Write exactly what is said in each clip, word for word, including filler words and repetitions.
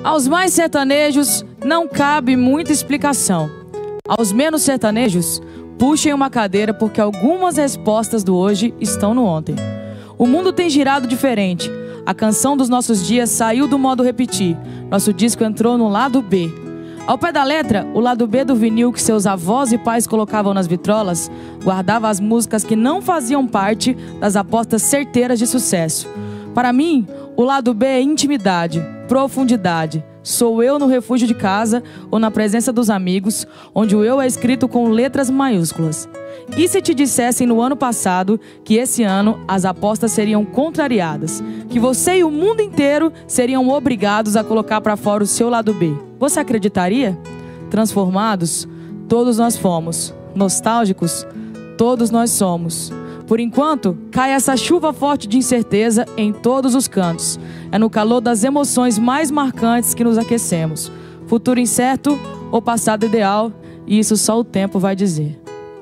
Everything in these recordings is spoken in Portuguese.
Aos mais sertanejos não cabe muita explicação. Aos menos sertanejos, puxem uma cadeira porque algumas respostas do hoje estão no ontem. O mundo tem girado diferente. A canção dos nossos dias saiu do modo repetir. Nosso disco entrou no lado B. Ao pé da letra, o lado B do vinil que seus avós e pais colocavam nas vitrolas guardava as músicas que não faziam parte das apostas certeiras de sucesso. Para mim, o lado B é intimidade, profundidade. Sou eu no refúgio de casa ou na presença dos amigos, onde o eu é escrito com letras maiúsculas. E se te dissessem no ano passado que esse ano as apostas seriam contrariadas, que você e o mundo inteiro seriam obrigados a colocar para fora o seu lado B? Você acreditaria? Transformados, todos nós fomos. Nostálgicos, todos nós somos. Por enquanto, cai essa chuva forte de incerteza em todos os cantos. É no calor das emoções mais marcantes que nos aquecemos. Futuro incerto ou passado ideal, e isso só o tempo vai dizer.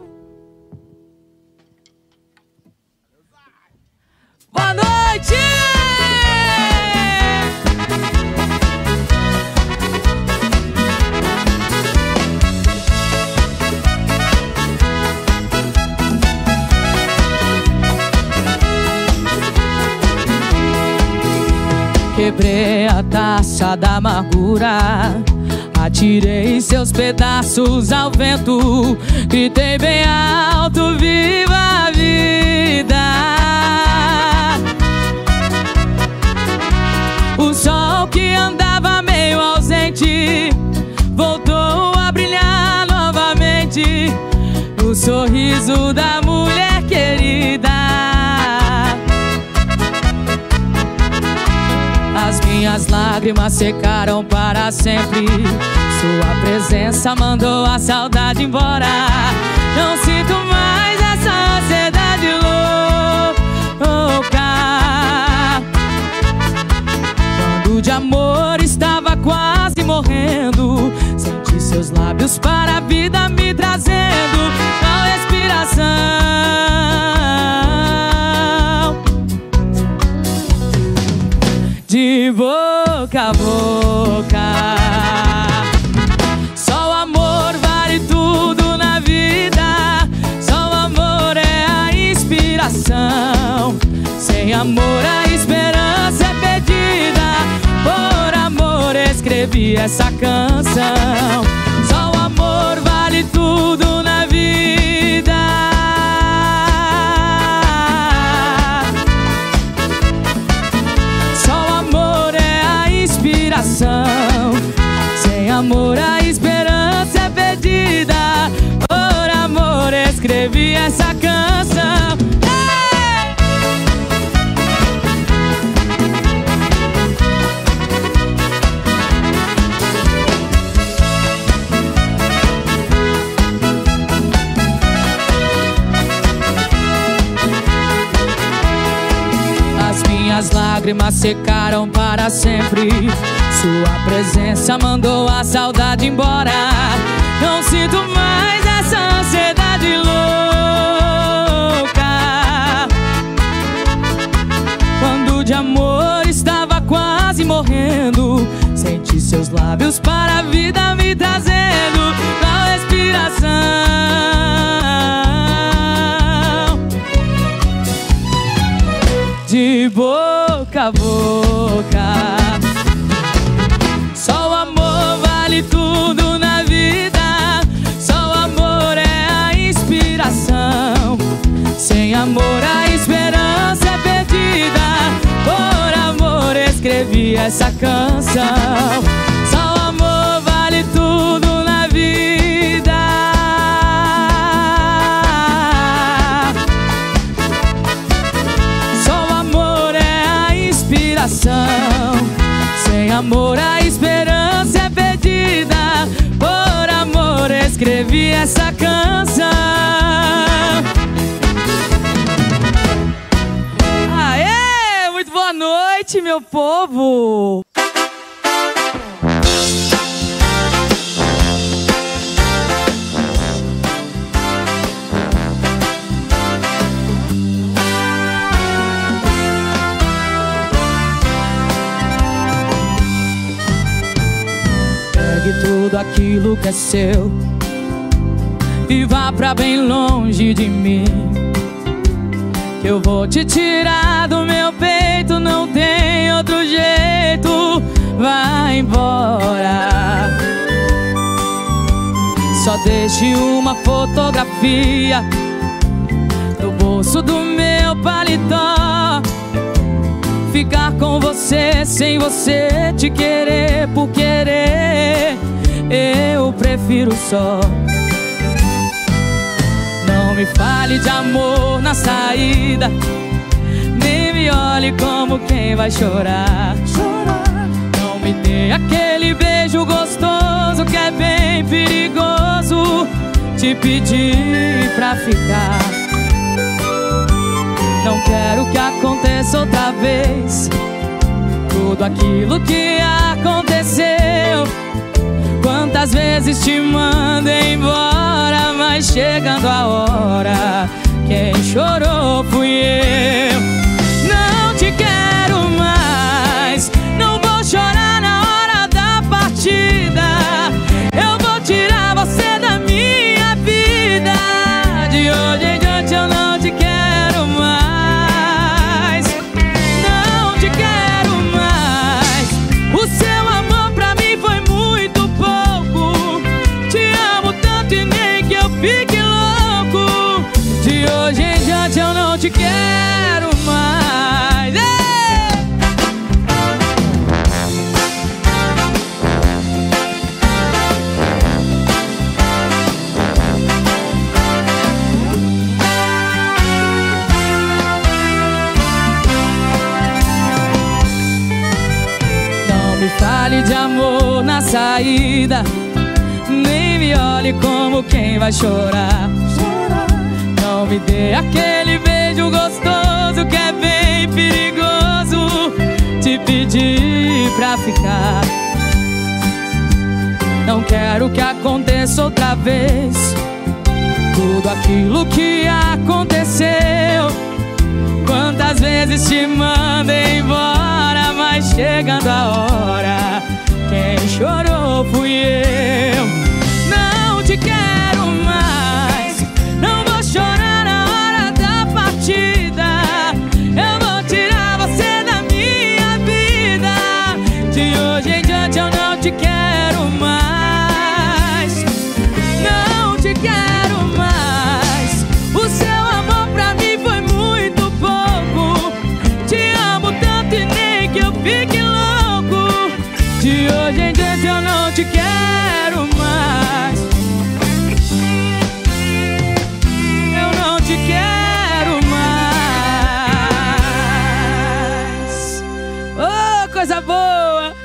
Boa noite! Quebrei a taça da amargura, atirei seus pedaços ao vento, gritei bem alto, viva a vida. O sol que andava meio ausente voltou a brilhar novamente no sorriso da mulher querida. As minhas lágrimas secaram para sempre. Sua presença mandou a saudade embora. Não sinto mais essa ansiedade louca. Quando de amor estava quase morrendo, senti seus lábios para a vida me trazendo a respiração. De boca a boca, só o amor vale tudo na vida. Só o amor é a inspiração. Sem amor a esperança é perdida. Por amor escrevi essa canção. Só o amor vale tudo na vida. Sem amor a esperança é perdida. Por amor escrevi essa canção. Hey! As minhas lágrimas secaram para sempre. Sua presença mandou a saudade embora. Não sinto mais essa ansiedade louca. Quando de amor estava quase morrendo, senti seus lábios para a vida me trazendo a respiração. De boca a boca, só o amor vale tudo na vida. Só o amor é a inspiração. Sem amor a esperança é perdida. Por amor escrevi essa canção. Só o amor vale tudo na vida. Só o amor é a inspiração. Sem amor a esperança é perdida. Por amor escrevi essa canção. Aê! Muito boa noite, meu povo! aquilo que é seu e vá pra bem longe de mim, que eu vou te tirar do meu peito, não tem outro jeito. Vai embora. Só deixe uma fotografia no bolso do meu paletó. Ficar com você sem você te querer por querer, eu prefiro só. Não me fale de amor na saída, nem me olhe como quem vai chorar. Não me dê aquele beijo gostoso que é bem perigoso te pedir pra ficar. Não quero que aconteça outra vez tudo aquilo que aconteceu. Quantas vezes te mandei embora, mas chegando a hora, quem chorou fui eu. Não te quero mais, não vou chorar na hora da partida. Eu vou tirar você da minha vida. De hoje em diante eu não te quero mais, não te quero mais. O seu amor pra mim foi muito pouco. Te amo tanto e nem que eu fique louco. De hoje em diante eu não te quero mais. Ei! Não me fale de amor na saída, nem me olhe como quem vai chorar. Não me dê aquele beijo gostoso que é bem perigoso te pedir pra ficar. Não quero que aconteça outra vez tudo aquilo que aconteceu. Quantas vezes te mandei embora, mas chegando a hora, quem chorou fui eu. Não te quero mais, não vou chorar na hora da partida. Eu vou tirar você da minha vida. De hoje em diante eu não te quero mais, não te quero mais. O seu amor pra mim foi muito pouco. Te amo tanto e nem que eu fique louco. De hoje em diante eu não te quero mais, eu não te quero mais. Oh, coisa boa!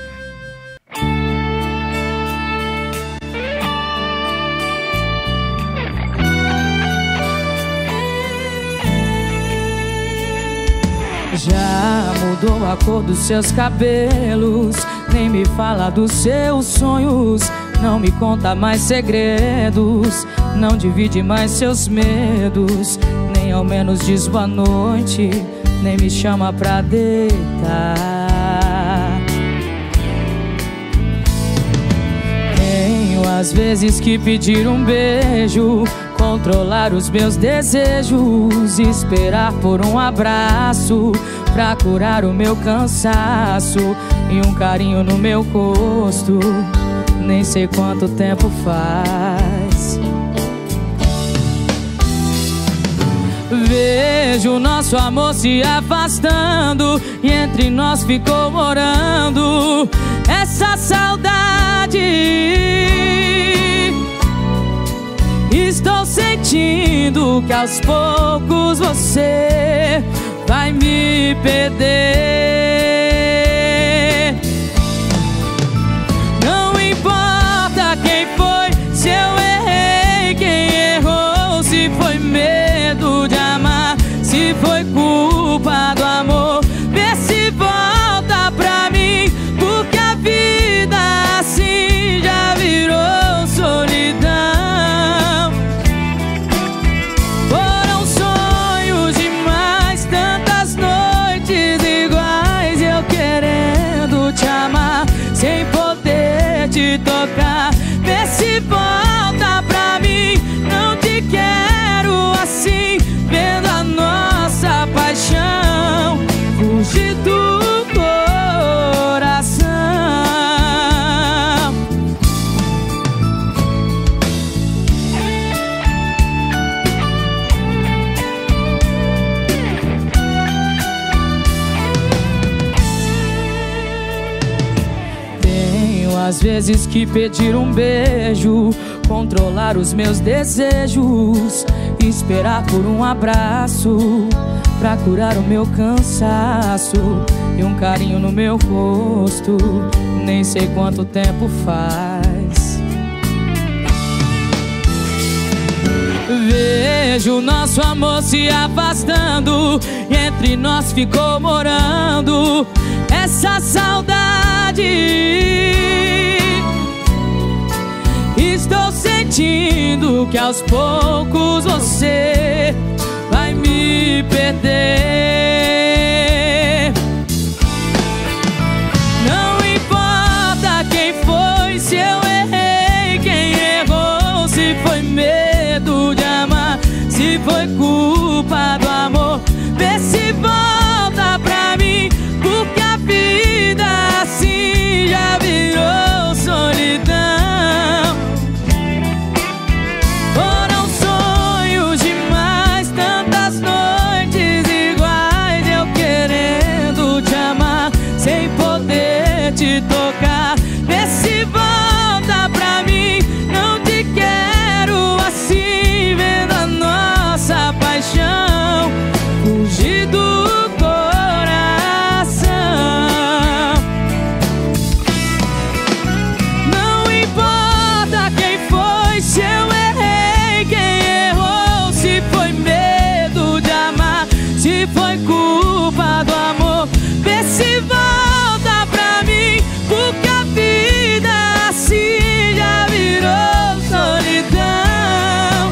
Já mudou a cor dos seus cabelos, nem me fala dos seus sonhos, não me conta mais segredos, não divide mais seus medos, nem ao menos diz boa noite, nem me chama pra deitar. Tenho às vezes que pedir um beijo, controlar os meus desejos, esperar por um abraço pra curar o meu cansaço e um carinho no meu rosto. Nem sei quanto tempo faz. Vejo nosso amor se afastando e entre nós ficou morando essa saudade. Estou sentindo que aos poucos você vai me perder. Não importa quem foi, se eu errei, quem errou, se foi medo de amar, se foi culpa do amor. Vê se volta pra mim, porque a vida assim já virou solidão. Foram sonhos demais, tantas noites iguais. Às vezes que pedir um beijo, controlar os meus desejos, esperar por um abraço pra curar o meu cansaço e um carinho no meu rosto, nem sei quanto tempo faz. Vejo nosso amor se afastando e entre nós ficou morando essa saudade. Estou sentindo que aos poucos você vai me perder. Não importa quem foi, se eu errei, quem errou, se foi medo de amar, se foi culpa do amor. Vê se volta pra mim, porque a vida assim já virou solidão. Foram sonhos demais, tantas noites iguais, eu querendo te amar, sem poder te tocar. Vê se volta pra mim, não te quero assim, vendo a nossa paixão fugir do coração. Não importa quem foi, se eu errei, quem errou, se foi medo de amar, se foi culpa do amor. Vê se volta pra mim, porque a vida assim já virou solidão.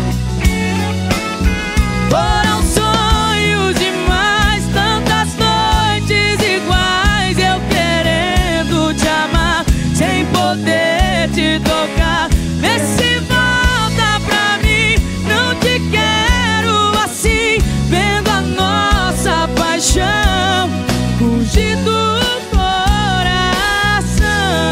Foram sonhos demais, tantas noites iguais, eu querendo te amar, sem poder te tocar. Vê se volta pra mim, não te quero assim, vendo a nossa paixão fugir do coração.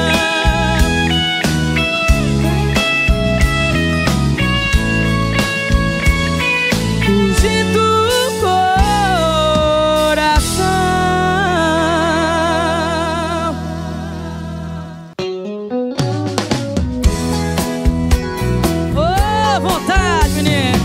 Fugir do coração. Ô, vontade, menino.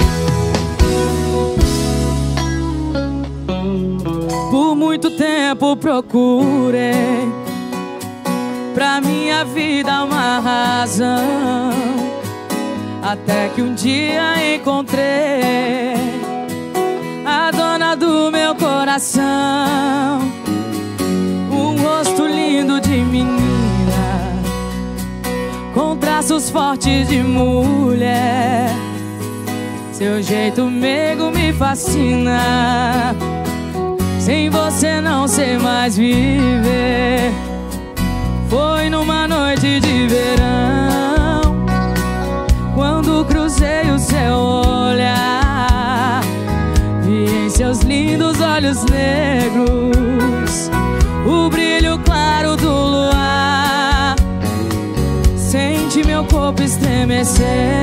Por muito tempo procurei pra minha vida uma razão, até que um dia encontrei a dona do meu coração. Um rosto lindo de menina, com traços fortes de mulher. Seu jeito meigo me fascina, sem você não sei mais viver. Foi numa noite de verão, quando cruzei o seu olhar, vi em seus lindos olhos negros o brilho claro do luar. Senti meu corpo estremecer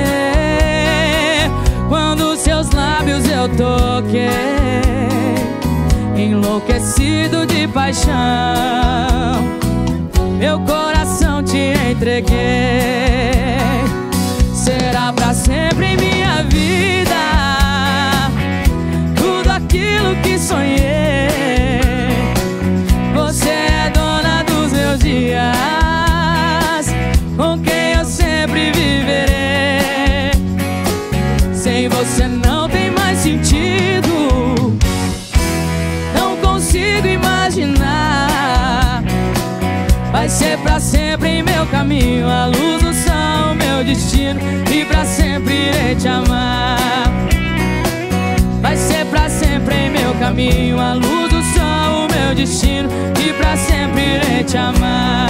quando seus lábios eu toquei, enlouquecido de paixão, meu coração te entreguei. Será pra sempre em minha vida tudo aquilo que sonhei. Você é dona dos meus dias, com quem eu sempre viverei. Sem você não tem mais sentido, não consigo imaginar. Vai ser pra sempre em meu caminho, a luz do sol, meu destino, e pra sempre irei te amar. Vai ser pra sempre em meu caminho, a luz do sol, meu destino, e pra sempre irei te amar.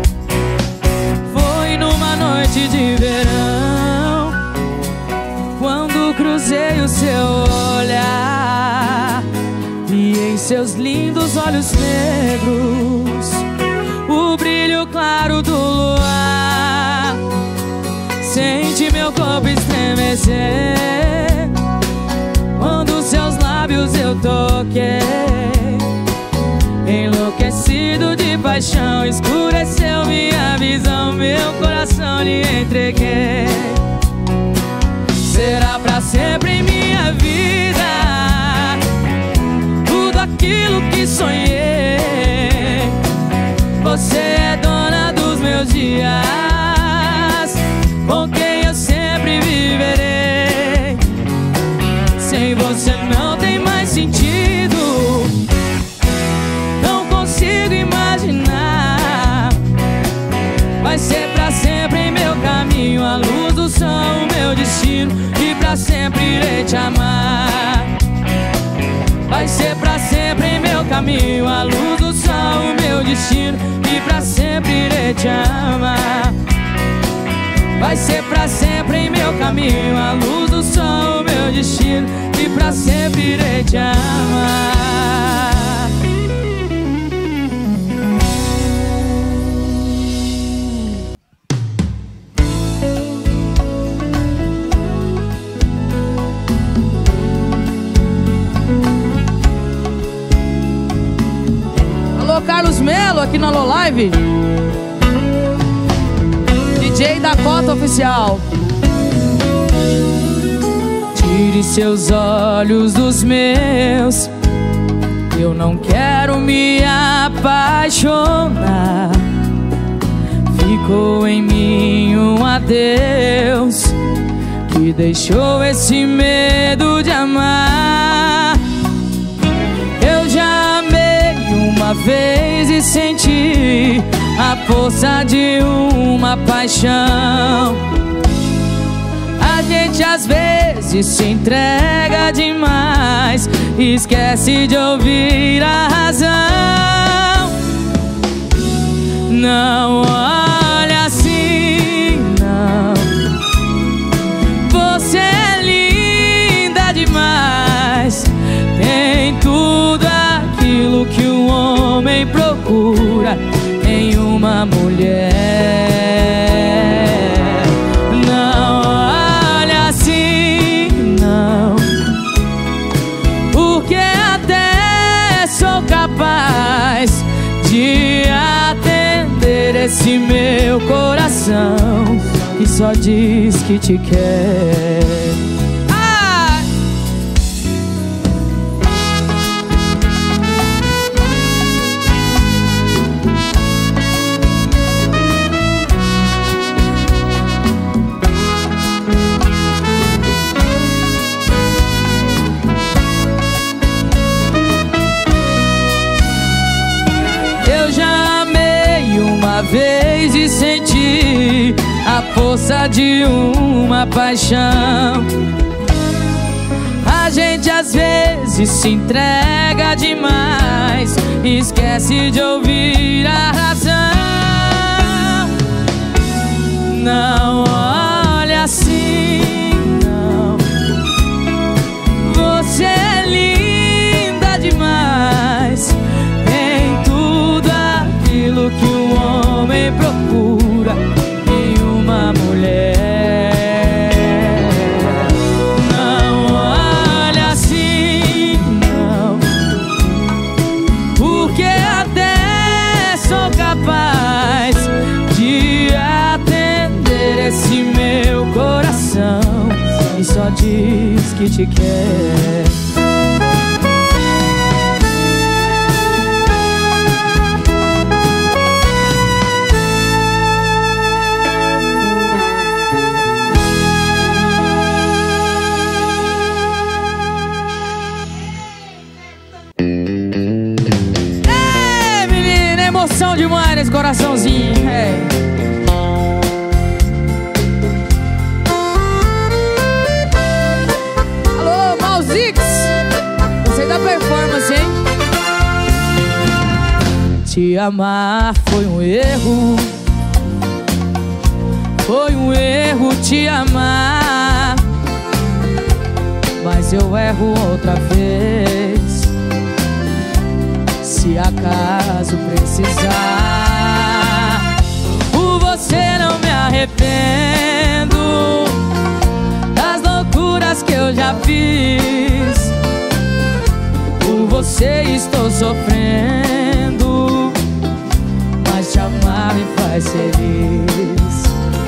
Foi numa noite de verão, quando cruzei o seu olhar, e em seus lindos olhos negros o brilho claro do luar. Sente meu corpo estremecer quando seus lábios eu toquei, enlouquecido de paixão, escuro Escureceu minha visão, meu coração lhe entreguei. Será pra sempre em minha vida tudo aquilo que sonhei. Você é dona dos meus dias, com quem eu sempre viverei. Sem você não tem mais sentido, não consigo imaginar. Vai ser pra sempre em meu caminho, a luz do sol, o meu destino, e pra sempre irei te amar. Vai ser pra sempre em meu caminho, a luz do sol, o meu destino, e pra sempre irei te amar. Vai ser pra sempre em meu caminho, a luz do sol, o meu destino, e pra sempre irei te amar. Carlos Melo aqui na Alô Live, D J Dakota Oficial. Tire seus olhos dos meus, eu não quero me apaixonar. Ficou em mim um adeus que deixou esse medo de amar. Eu já amei uma vez e senti a força de uma paixão. A gente às vezes se entrega demais e esquece de ouvir a razão. Não olha assim, não. Você é linda demais, tem tudo aquilo que um homem procura em uma mulher. Não olha assim, não, porque até sou capaz de atender esse meu coração que só diz que te quer. Vez e senti a força de uma paixão. A gente às vezes se entrega demais e esquece de ouvir a razão. Não olha assim, não. Você é linda demais, tem tudo aquilo que um homem procura em uma mulher. Não olha assim, não, porque até sou capaz de atender esse meu coração e só diz que te quer. Demais nesse coraçãozinho, é. Alô, Malzix, gostei da performance, hein? Te amar foi um erro, foi um erro te amar, mas eu erro outra vez. Se acaso precisar, por você não me arrependo das loucuras que eu já fiz. Por você estou sofrendo, mas te amar faz feliz.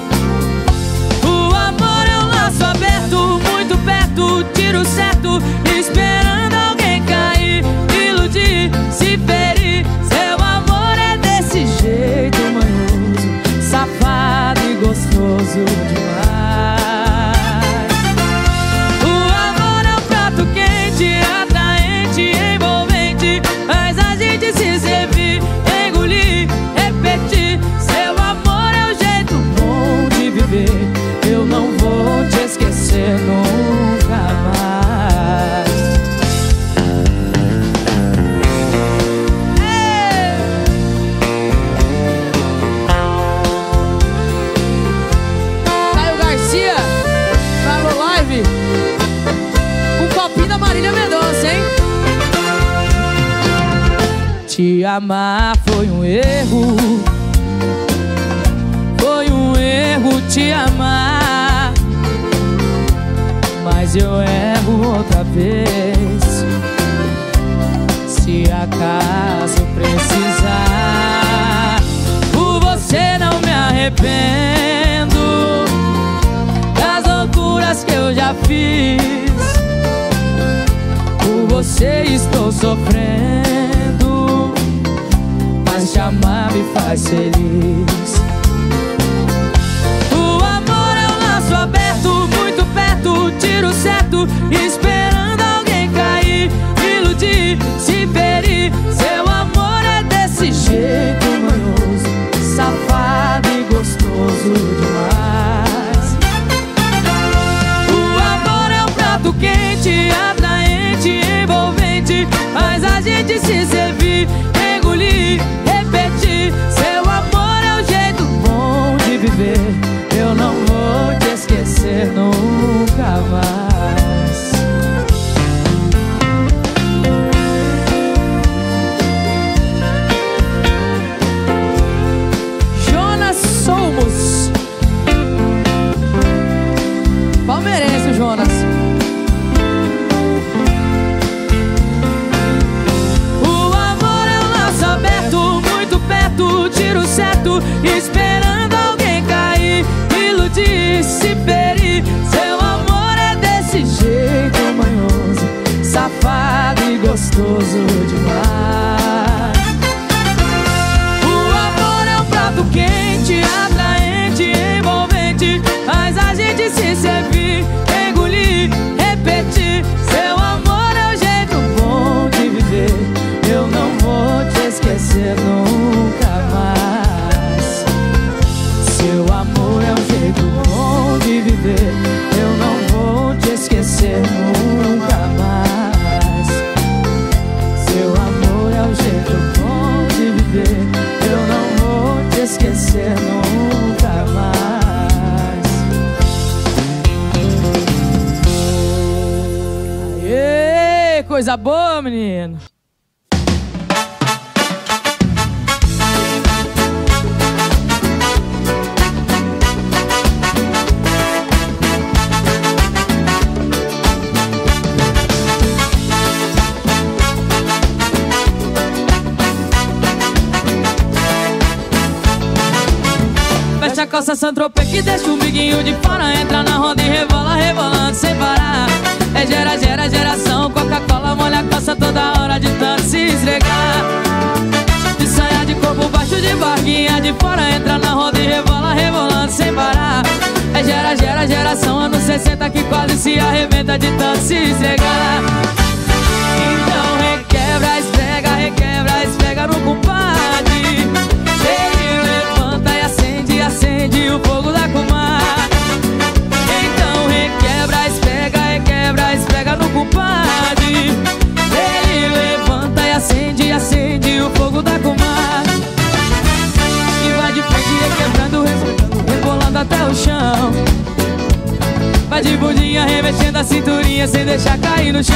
O amor é um laço aberto, muito perto, tiro certo, esperando alguém cair, iludir, se ferir. Seu amor é desse jeito manhoso, safado e gostoso demais. O amor é um prato quente, atraente, envolvente, faz a gente se servir, engolir, repetir. Seu amor é o jeito bom de viver, eu não vou te esquecer nunca mais. Caio Garcia, Travel Live, um copinho da Marília Mendonça, hein? Te amar foi um erro, foi um erro te amar, mas eu erro outra vez. Se acaso precisar, por você não me arrependo das loucuras que eu já fiz. Por você estou sofrendo, mas te amar me faz feliz. O amor é um laço aberto, muito perto, tiro certo, esperando alguém cair, iludir, se ferir. Seu amor é desse jeito manhoso, safado e gostoso demais. O amor é um prato quente, atraente, envolvente, faz a gente se servir, engolir, repetir. Seu amor é o jeito bom de viver, eu não vou te esquecer nunca mais. Jonas Somos, palmeirense o Jonas. O amor é um laço aberto, muito perto, tiro certo, esperando alguém cair, iludir, se ferir. Seu amor é desse jeito manhoso, safado e gostoso demais. O amor é um prato quente, atraente, envolvente, faz a gente se servir, engolir, repetir. Seu amor é o jeito bom de viver, eu não vou te esquecer nunca mais. Seu amor é um jeito bom de viver, eu não vou te esquecer nunca mais. Seu amor é um jeito bom de viver, eu não vou te esquecer nunca mais. Aê, coisa boa, menino. Veste a calça Saint-Tropez que deixa o biguinho de fora, entra na roda e rebola, rebolando sem parar. É gera, gera, geração, Coca-Cola molha a calça toda hora de tanto se esfregar. De saia de corpo baixo, de barquinha de fora, entra na roda e rebola, rebolando sem parar. É gera, gera, geração, anos sessenta que quase se arrebenta de tanto se esfregar. Então requebra, esfrega, requebra, esfrega no compadre. Ele levanta e acende, acende o fogo da comadre. Então requebra, esfrega, requebra, esfrega no compadre. Ele levanta e acende, acende o fogo da comadre. E vai de frente requebrando, rebolando até o chão. Vai de bundinha remexendo a cinturinha sem deixar cair no chão.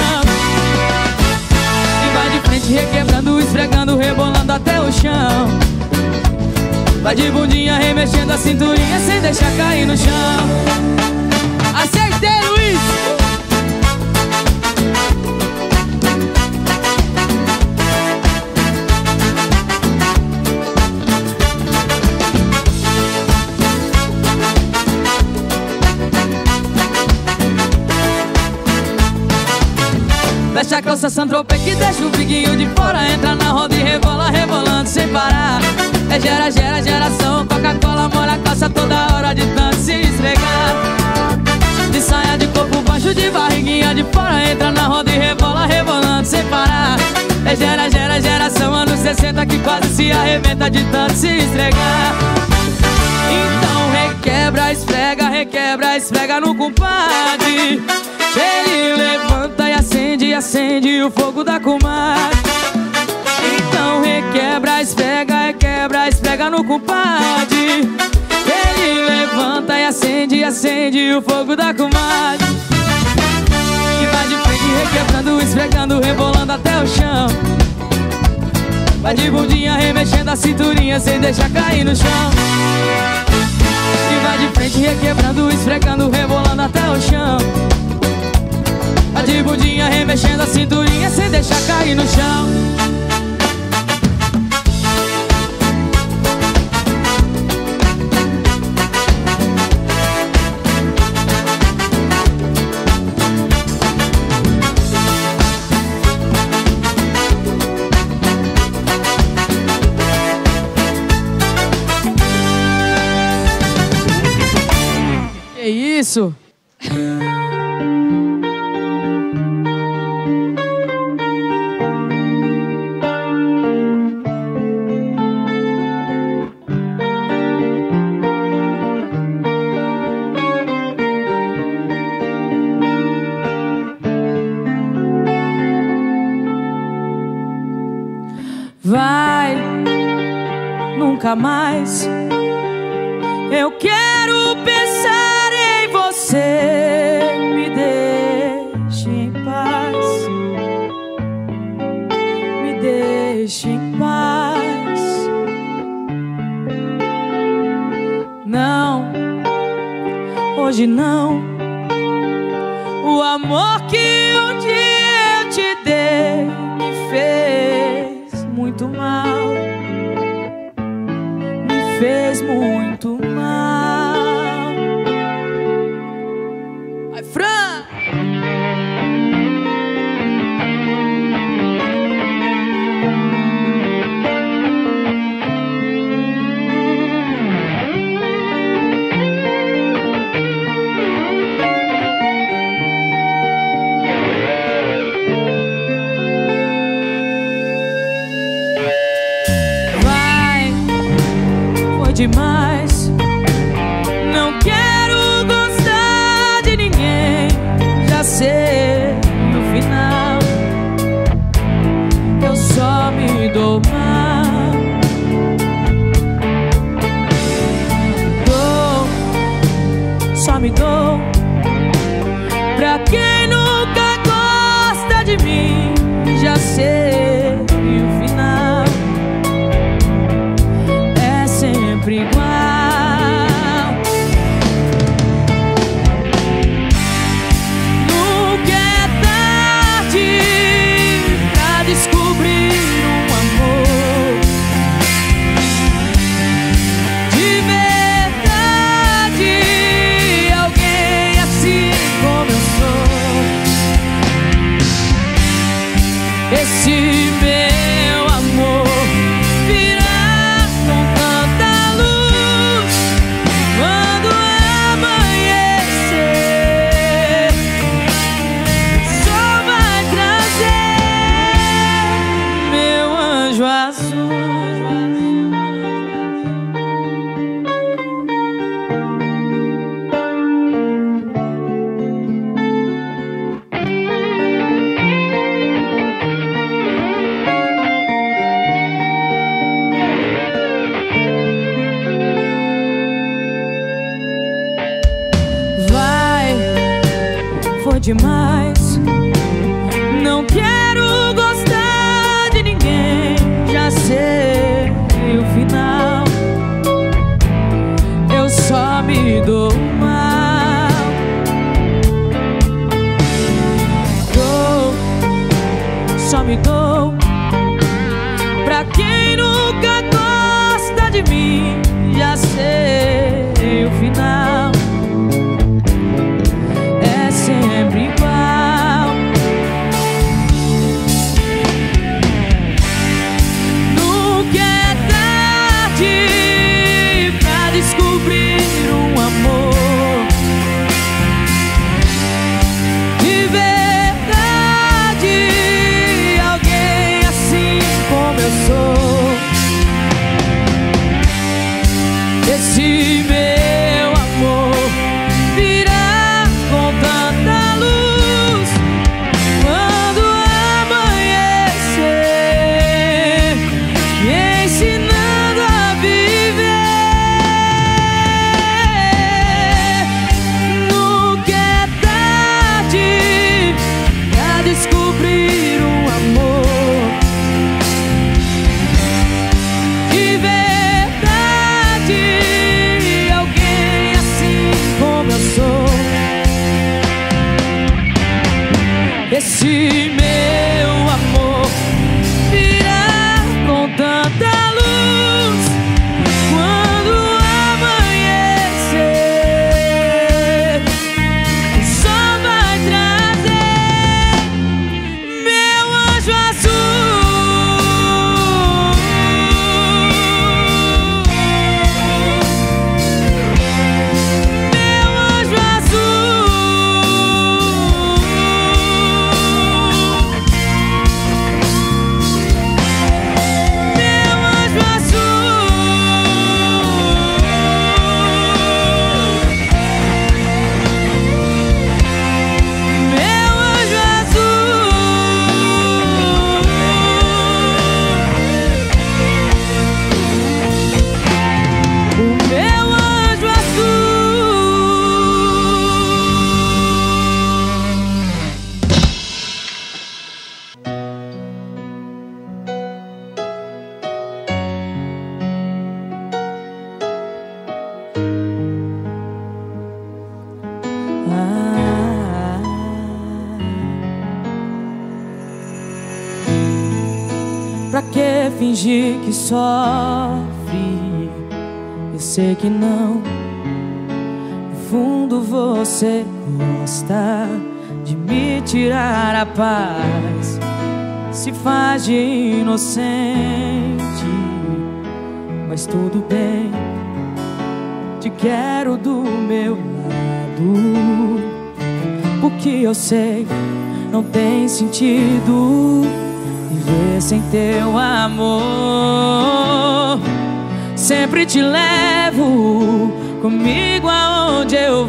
E vai de frente requebrando, esfregando, rebolando até o chão. Vai de bundinha remexendo a cinturinha sem deixar cair no chão. Acertei, Luiz! Fecha a calça Saint-Tropez que deixa o briguinho de fora. Entra na roda e rebola, rebolando sem parar. É gera, gera, geração. Coca-Cola molha a calça toda hora de tanto se esfregar. De saia de corpo baixo, de barriguinha de fora. Entra na roda e rebola, rebolando sem parar. É gera, gera, geração. Anos sessenta que quase se arrebenta de tanto se esfregar. Então requebra, esfrega, requebra, esfrega no compadre. Ele levanta e acende, acende o fogo da comadre. Então requebra, esfrega, requebra, esfrega no compadre. Ele levanta e acende, acende o fogo da comadre. E vai de frente requebrando, esfregando, rebolando até o chão. Vai de bundinha remexendo a cinturinha sem deixar cair no chão. E vai de frente requebrando, esfregando, rebolando até o chão. Vai de bundinha remexendo a cinturinha sem deixar cair no chão. Que isso? Vai, nunca mais. Eu quero pensar em você. Me deixe em paz. Me deixe em paz. Não, hoje não. O amor que um dia eu te dei me fez muito mal, me fez muito mal. Ai, Fran! Demais. Não quero gostar de ninguém. Já sei no final. Eu só me dou mal. Dou, só me dou pra quem nunca gosta de mim. Já sei o final. Sempre igual. Nunca é tarde pra descobrir um amor de verdade. Alguém assim como eu sou. Esse meu amor virá com tanta luz quando amanhecer. Só vai trazer meu anjo azul. Vai, foi demais. Não quero gostar de ninguém. Já sei o final. Eu só me dou mal. Dou, só me dou pra quem nunca gosta de mim. Já sei o final. É sempre igual. fingir que sofre, eu sei que não. No fundo você gosta de me tirar a paz, se faz de inocente, mas tudo bem, te quero do meu lado, porque eu sei, não tem sentido viver sem teu amor. Sempre te levo comigo aonde eu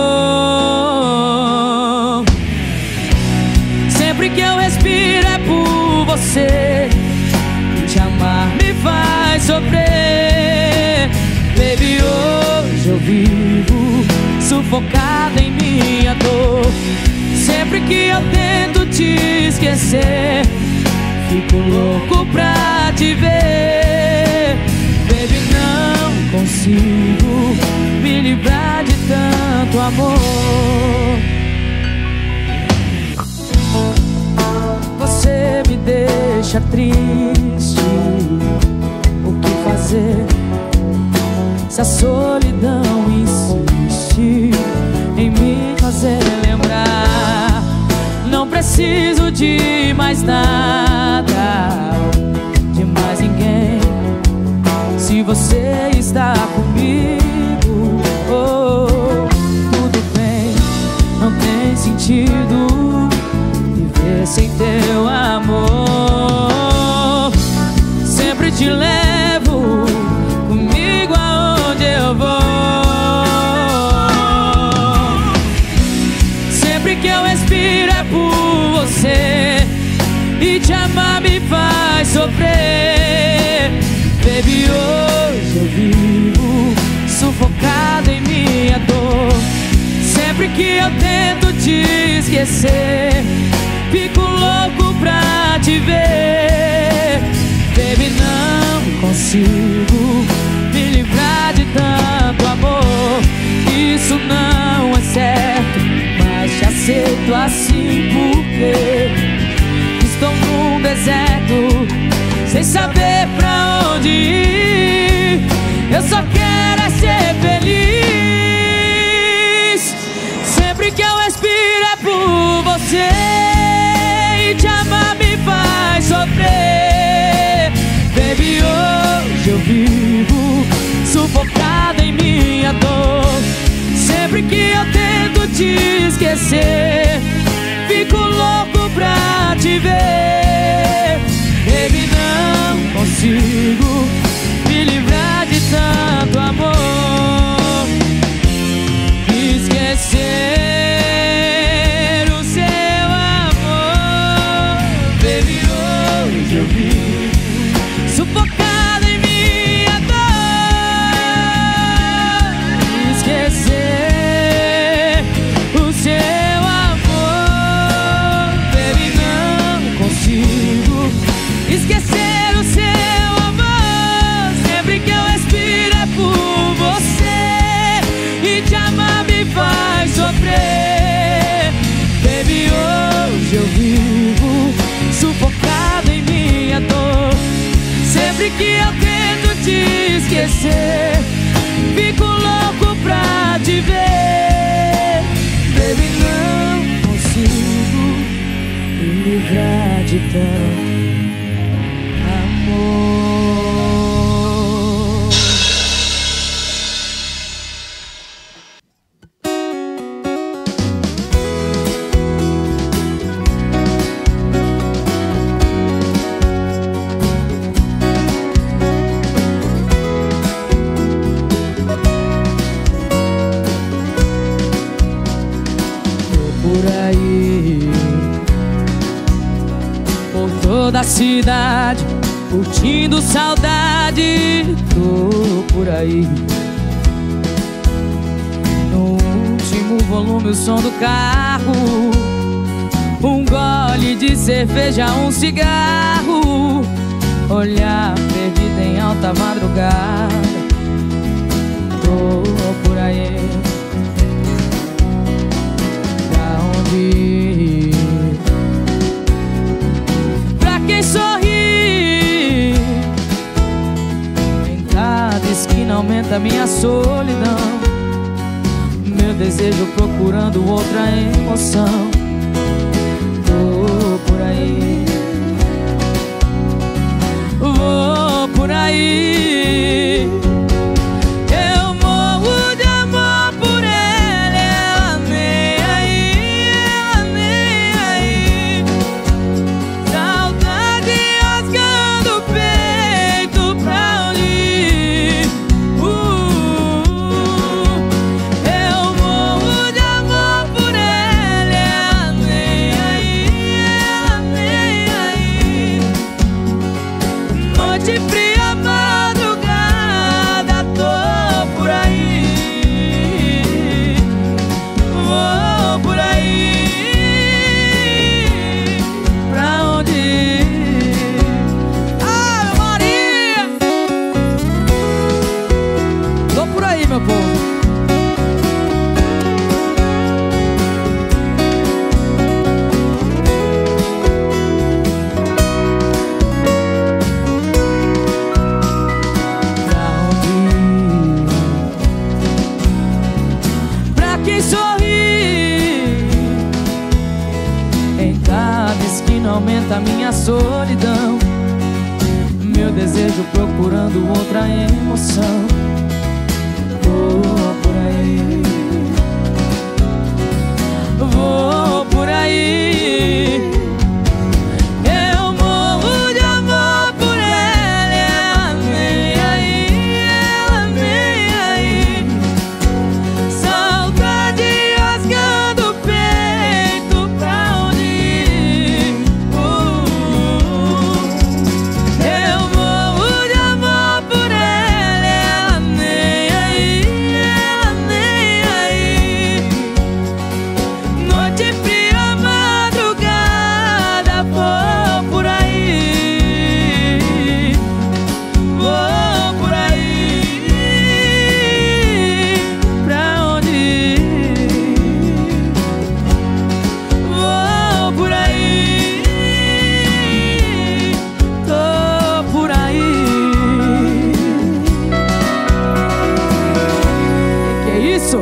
vou. Sempre que eu respiro é por você, te amar me faz sofrer. Baby, hoje eu vivo sufocado em minha dor. Sempre que eu tento te esquecer, fico louco pra te ver. Baby, não consigo me livrar de tanto amor. Você me deixa triste, o que fazer se a solidão insiste em me fazer lembrar? Não preciso de mais nada, de mais ninguém, se você está comigo. Oh, tudo bem, não tem sentido viver sem teu amor. Sempre te levo comigo aonde eu vou. Sempre que eu respiro é por você, e te amar me faz sofrer. Baby, hoje eu vivo sufocado em minha dor. Sempre que eu tento te esquecer, fico louco pra te ver. Baby, não consigo me livrar de tanto amor. Isso não é certo, mas te aceito assim porque estou num deserto, sem saber pra onde ir. Eu só quero é ser feliz. Sempre que eu respiro é por você, e te amar me faz sofrer. Baby, hoje eu vivo sufocado em minha dor. Sempre que eu tento te esquecer, fico louco pra te ver. Baby, não consigo me livrar de tanto amor. Esquecer o seu amor. Baby, hoje eu vivo sufocado em minha dor. Esquecer o seu amor. Baby, não consigo esquecer o seu amor. Sempre que eu respiro é por você, e te amar me faz sofrer. Baby, hoje eu vivo sufocado em minha dor. Sempre que eu tento te esquecer, fico louco pra te ver. Baby, não consigo me livrar de tanto amor. Tô por aí, por toda a cidade, curtindo saudade. Tô por aí, no último volume o som do carro, um gole de cerveja, um cigarro, olhar perdido em alta madrugada. Tô por aí, pra onde ir? Pra quem sorri aumenta minha solidão. Meu desejo procurando outra emoção. Vou por aí, vou por aí. Eu morro de amor por ele, ela nem aí, ela nem aí. Saudade rasgando o peito pra onde ir. uh, Eu morro de amor por ele, ela nem aí, ela nem aí. Noite fria, madrugada, tô por aí. Vou por aí. Pra onde ir? Ah, Maria! Tô por aí, meu povo. Pra quem sorri, em cada esquina aumenta minha solidão. Meu desejo procurando outra emoção. Vou por aí, vou por aí. Eu morro de amor por ele, ela nem aí, ela nem aí. Saudade rasgando o peito pra onde ir. uh, Eu morro de amor por ele, ela nem aí, ela nem aí. Noite fria, madrugada, vou por aí, vou por aí. Pra onde ir? Vou por aí, tô por aí. Que que é isso?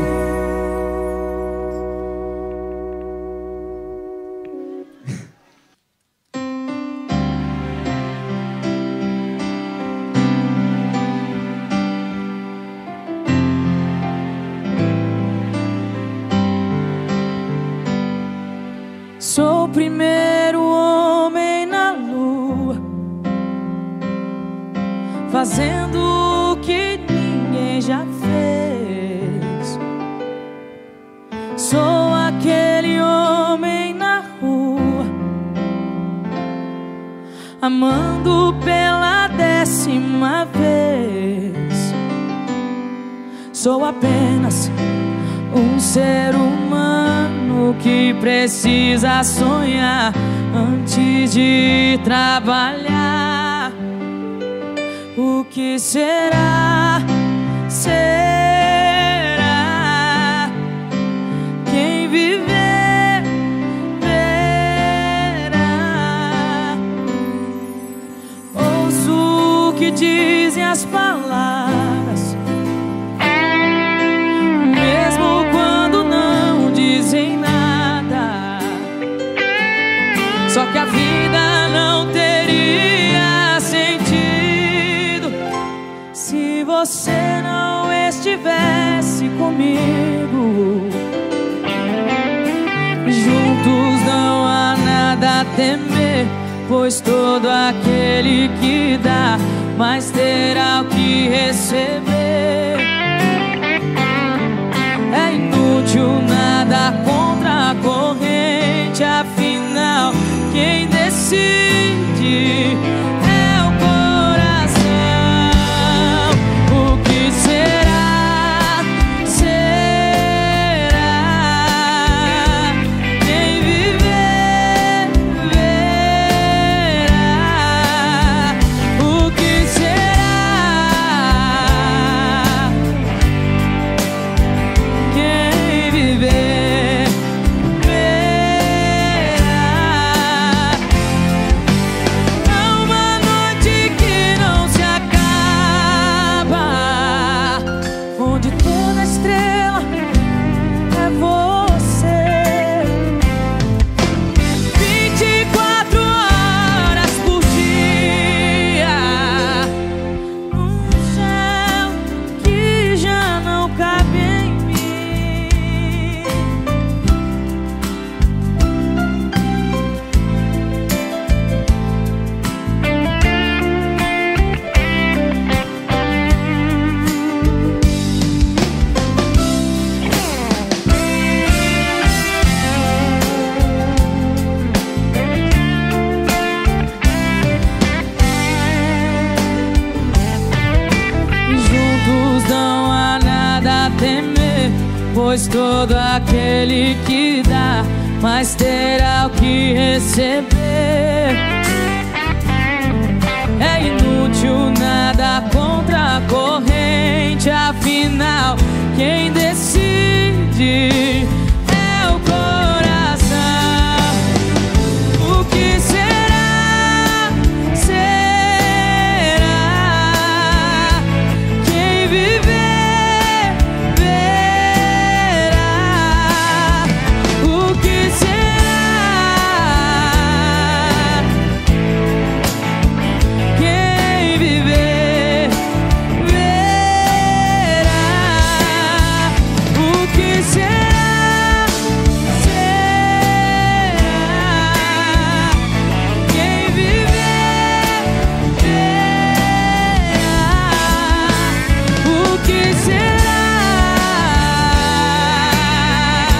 Sou o primeiro homem na lua, fazendo o que ninguém já fez. Sou aquele homem na rua, amando pela décima vez. Sou apenas um ser humano que precisa sonhar antes de trabalhar. O que será? Será? Quem viver verá. Ouço o que dizem as palavras, mesmo quando não dizem nada. Só que a vida não teria sentido se você não estivesse comigo. Juntos não há nada a temer, pois todo aquele que dá mais terá o que receber. É inútil nada contra a corrente, afinal quem decide é o coração. O que será? Será? Quem viver verá. O que será? Quem viver verá. Não há não há nada a temer, pois todo aquele que dá, mas terá o que receber. É inútil nada contra a corrente, afinal quem decide é o coração. O que será, será. Quem viver, verá. O que será. Quem viver, verá. O que será, será. Quem viver, verá. O que será.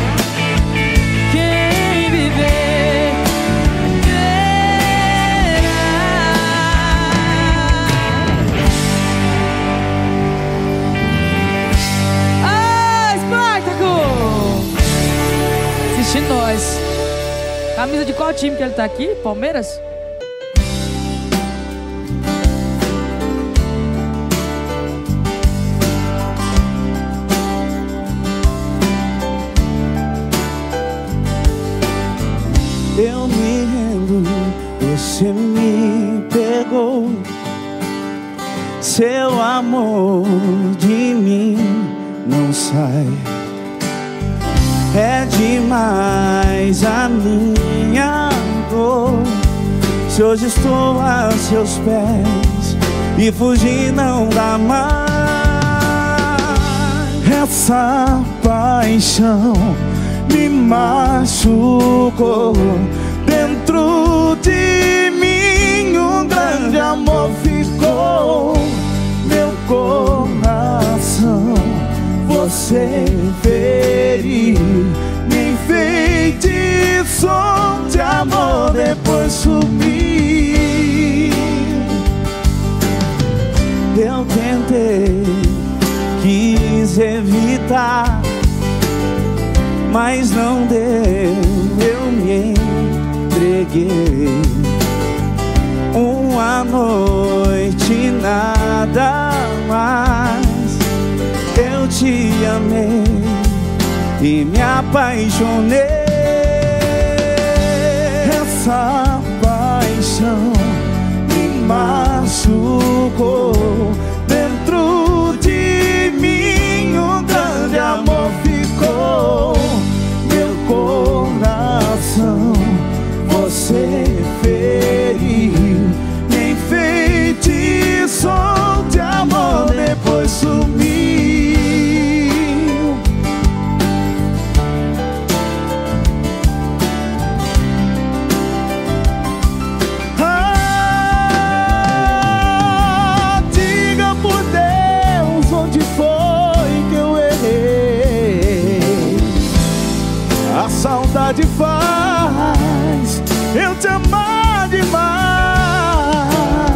Quem viver, verá. Ah, Espartaco! Assiste nós. Camisa de qual time que ele tá aqui? Palmeiras? Eu me rendo, você me pegou. Seu amor de mim não sai. É demais a minha dor. Se hoje estou a seus pés e fugir não dá mais. Essa paixão me machucou. Dentro de mim um grande amor ficou. Meu coração você feriu, me enfeitiçou de amor, depois sumiu. Eu tentei, quis evitar, mas não deu, eu me entreguei. Uma noite nada mais, eu te amei e me apaixonei. Essa paixão me machucou. Dentro de mim um grande amor ficou. Meu coração você feriu, me enfeitiçou de amor, depois sumiu. Ah, diga por Deus onde foi que eu errei. A saudade faz eu te amar demais.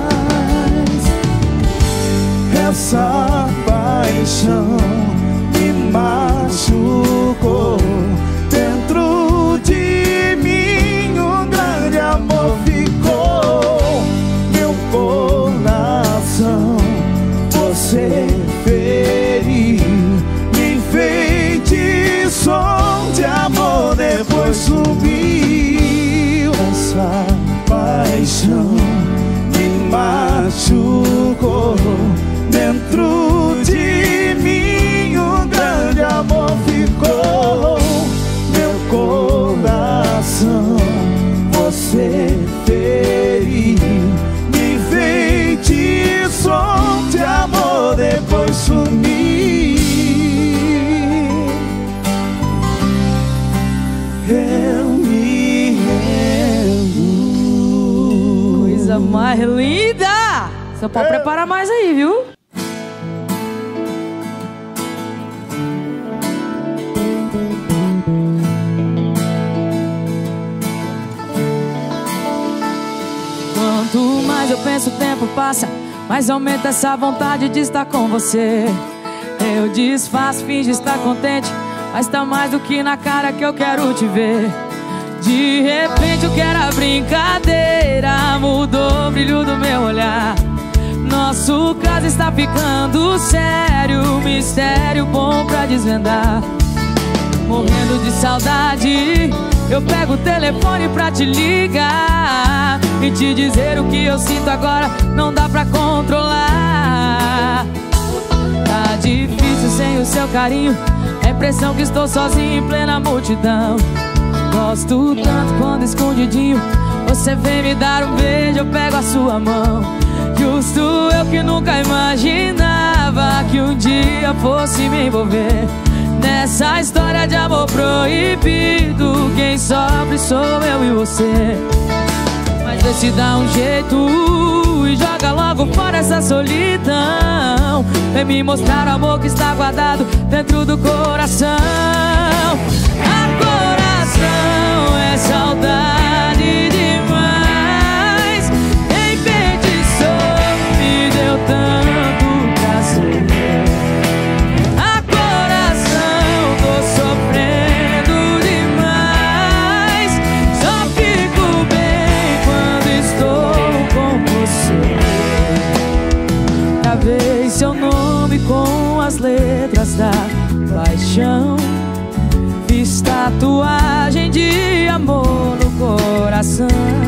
Essa paixão me machucou. Dentro de mim um grande amor ficou. Meu coração você feriu, me enfeitiçou de amor, depois sumiu. Essa paixão me machucou. Dentro de mim um grande amor ficou. Meu coração você feriu, me enfeitiçou de amor, depois sumiu. Eu me rendo. Coisa mais linda! Você pode preparar mais aí, viu? Quanto mais eu penso, o tempo passa. mas aumenta essa vontade de estar com você. Eu disfarço, finge estar contente, mas tá mais do que na cara que eu quero te ver. De repente o que era brincadeira mudou o brilho do meu olhar. Nosso caso está ficando sério, mistério bom pra desvendar. Morrendo de saudade, eu pego o telefone pra te ligar e te dizer o que eu sinto agora não dá pra controlar. Tá difícil sem o seu carinho, é impressão que estou sozinho em plena multidão. Gosto tanto quando escondidinho você vem me dar um beijo, eu pego a sua mão. Justo eu que nunca imaginava que um dia fosse me envolver nessa história de amor proibido. Quem sofre sou eu e você. Mas vê se dá um jeito e joga logo fora essa solidão. Vem me mostrar o amor que está guardado dentro do coração. A coração é saudade demais, enfeitiçou, me deu tanto prazer. A coração, tô sofrendo demais, só fico bem quando estou com você. Gravei seu nome com as letras da paixão, fiz tatuagem de amor no coração.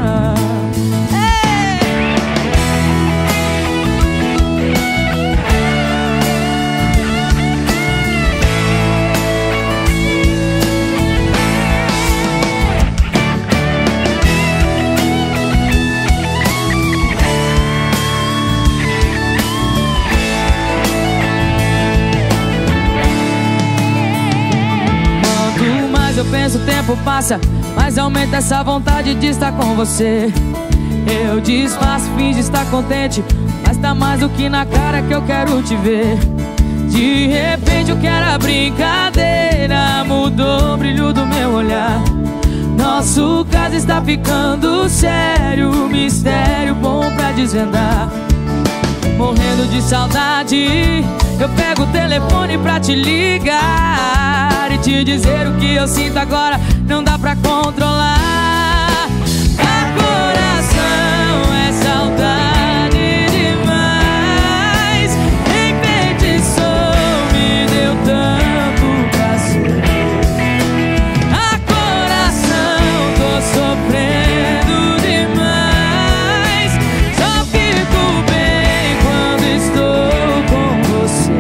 Eu penso, o tempo passa, mas aumenta essa vontade de estar com você. Eu disfarço, finge estar contente, mas tá mais do que na cara que eu quero te ver. De repente o que era brincadeira mudou o brilho do meu olhar. Nosso caso está ficando sério, mistério bom pra desvendar. Morrendo de saudade, eu pego o telefone pra te ligar e te dizer o que eu sinto agora não dá pra controlar. A coração é saudade demais, enfeitiçou, me deu tanto prazer. A coração, tô sofrendo demais, só fico bem quando estou com você.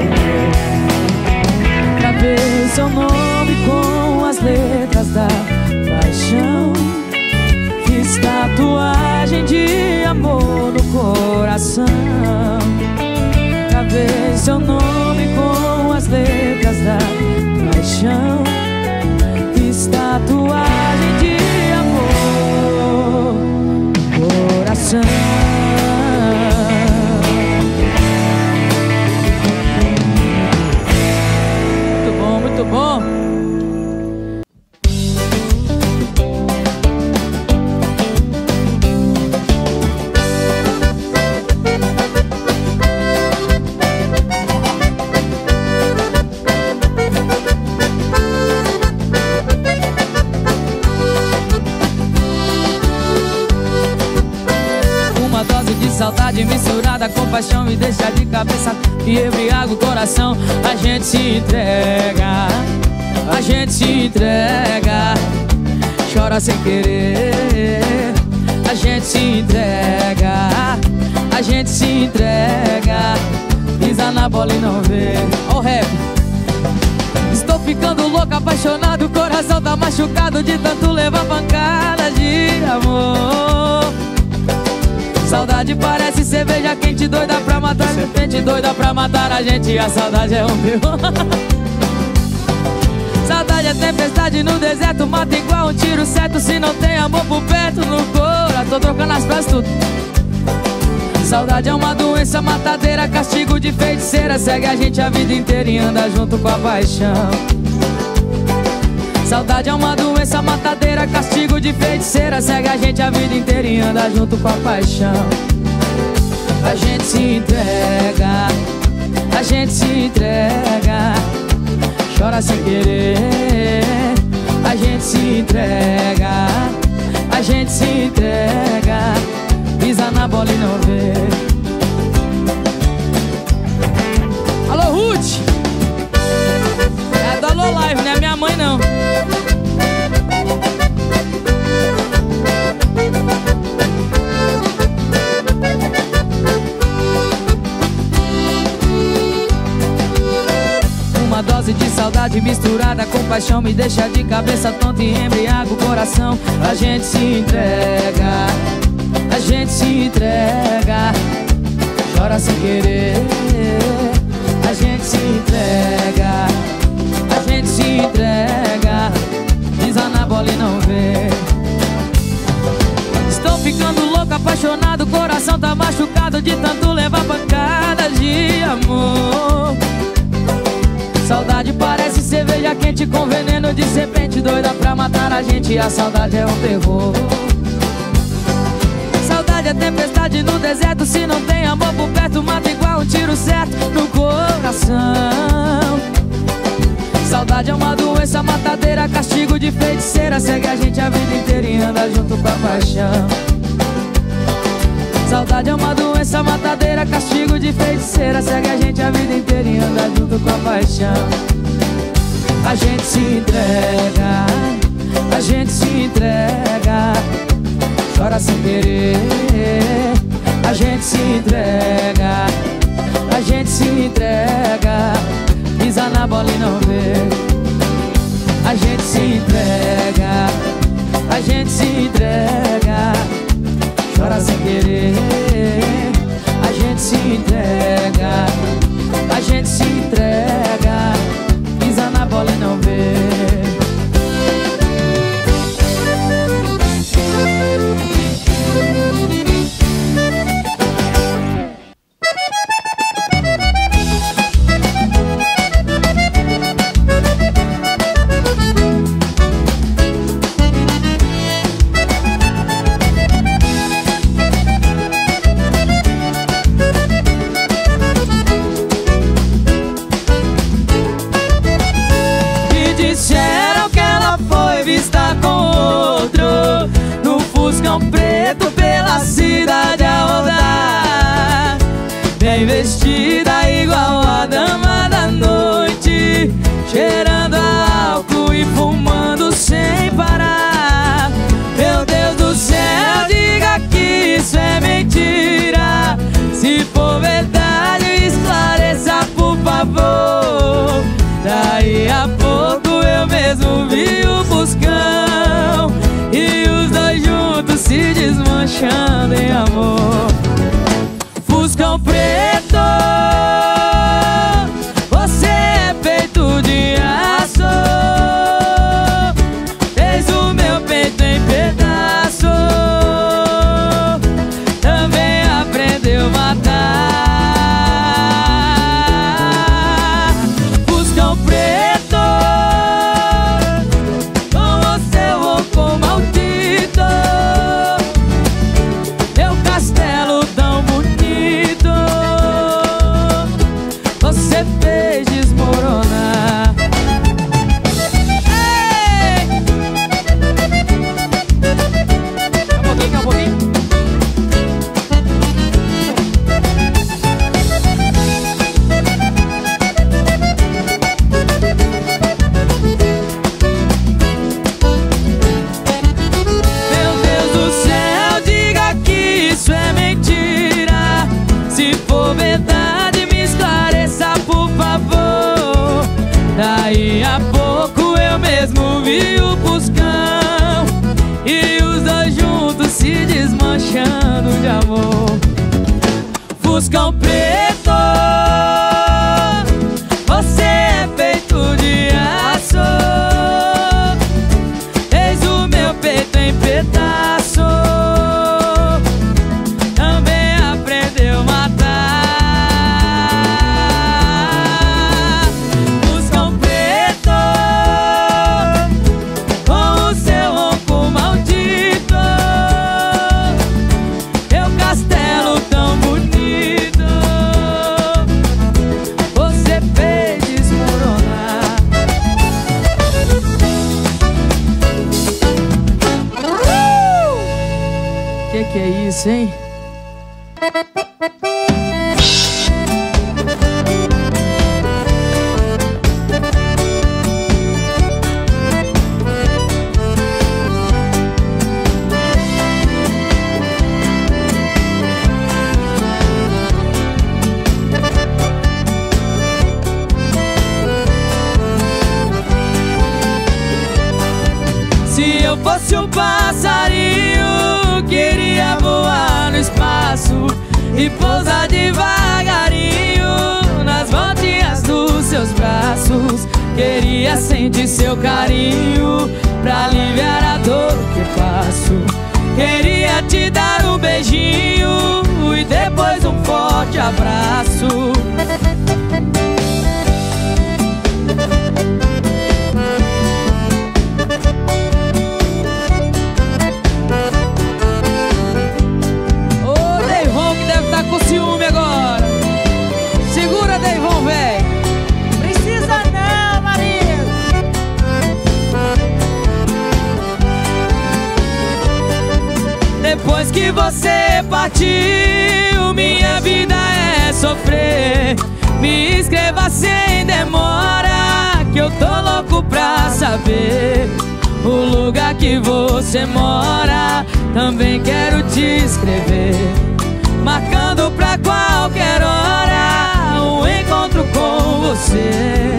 Gravei seu nome com as letras da paixão, fiz tatuagem de amor no coração. Gravei seu nome com as letras da paixão, fiz tatuagem de amor no coração. Muito bom. Uma dose de saudade misturada com paixão me deixa de cabeça e embriaga o coração. A gente se entrega, a gente se entrega, chora sem querer. A gente se entrega, a gente se entrega, pisa na bola e não vê. Ó o rap. Estou ficando louco, apaixonado, o coração tá machucado de tanto levar pancada de amor. Saudade parece cerveja quente, doida pra matar, serpente doida pra matar a gente. A saudade é um fio. Saudade é tempestade no deserto, mata igual um tiro certo. Se não tem amor por perto no coração. Tô trocando as frases tudo. Saudade é uma doença matadeira, castigo de feiticeira, segue a gente a vida inteira e anda junto com a paixão. Saudade é uma doença matadeira, castigo de feiticeira, segue a gente a vida inteira e anda junto com a paixão. A gente se entrega, a gente se entrega, chora sem querer. A gente se entrega, a gente se entrega, pisa na bola e não vê. Alô, Ruth! É da Alô Live, não é minha mãe não. Uma dose de saudade misturada com paixão me deixa de cabeça tonta e embriaga o coração. A gente se entrega, a gente se entrega, chora sem querer. A gente se entrega, a gente se entrega, pisa na bola e não vê. Estou ficando louco, apaixonado, o coração tá machucado de tanto levar pancadas de amor. Saudade parece cerveja quente com veneno de serpente, doida pra matar a gente. A saudade é um terror. Saudade é tempestade no deserto, se não tem amor por perto, mata igual um tiro certo no coração. Saudade é uma doença matadeira, castigo de feiticeira, segue a gente a vida inteira e anda junto com a paixão. Saudade é uma doença matadeira, castigo de feiticeira, segue a gente a vida inteira e anda junto com a paixão. A gente se entrega, a gente se entrega, chora sem querer. A gente se entrega, a gente se entrega, pisa na bola e não vê. A gente se entrega, a gente se entrega, chora sem querer. A gente se entrega, a gente se entrega, pisa na bola e não vê. Preto pela cidade a rodar, bem vestida igual a dama da noite, cheirando a álcool e fumando sem parar. Meu Deus do céu, diga que isso é mentira. Se for verdade, esclareça por favor. Daí a pouco eu mesmo vi o Fuscão e os dois juntos se desmanchando em amor. Fuscão preto, você é feito de aço, fez o meu peito em pedaço, também aprendeu a matar. Fuscão preto, com você eu vou com maldito, meu castelo tão bonito, você fez desmoronar. Ei! Calma um pouquinho, calma um pouquinho. Meu Deus do céu, diga que isso é mentira. Se for verdade, me esclareça por favor. Daí a pouco eu mesmo vi o Fuscão e os dois juntos se desmanchando de amor. Fuscão preto, você é feito de aço, fez o meu peito em pedaço, também aprendeu a matar. Fuscão preto, com o seu ronco maldito, meu castelo tão bonito, essa, hein? Se eu fosse um passarinho, queria voar no espaço e pousar devagarinho nas voltinhas dos seus braços. Queria sentir seu carinho pra aliviar a dor que passo. Queria te dar um beijinho e depois um forte abraço. Com ciúme agora. Segura, Deivon, véi. Precisa não, marido. Depois que você partiu, minha vida é sofrer. Me escreva sem demora, que eu tô louco pra saber o lugar que você mora. Também quero te escrever, marcando pra qualquer hora um encontro com você.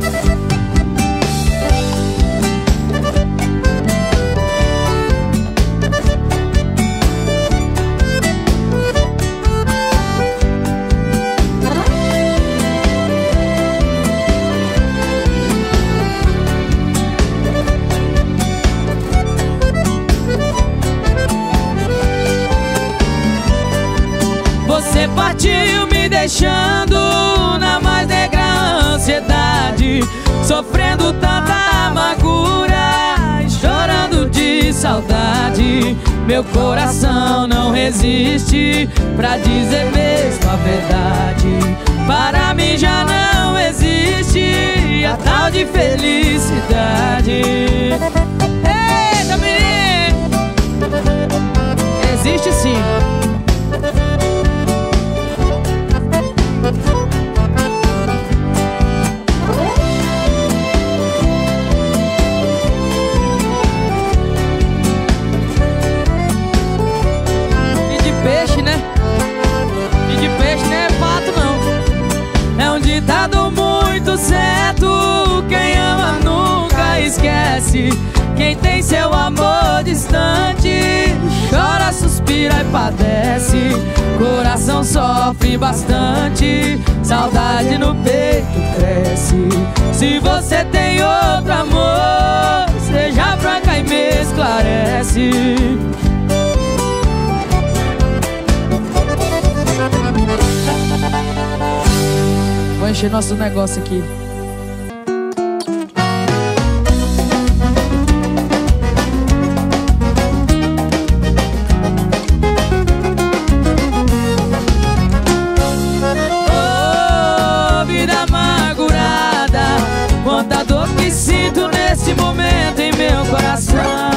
Você partiu me deixando na mais negra ansiedade, sofrendo tanta amargura e chorando de saudade. Meu coração não resiste pra dizer mesmo a verdade. Para mim já não existe a tal de felicidade. Eita, menino! Existe sim. Peixe, né? E de peixe não é pato, não. É um ditado muito certo: quem ama nunca esquece. Quem tem seu amor distante chora, suspira e padece. Coração sofre bastante, saudade no peito cresce. Se você tem outro amor, seja franca e me esclarece. Vou encher nosso negócio aqui. Oh, vida amargurada, quanta dor que sinto nesse momento em meu coração.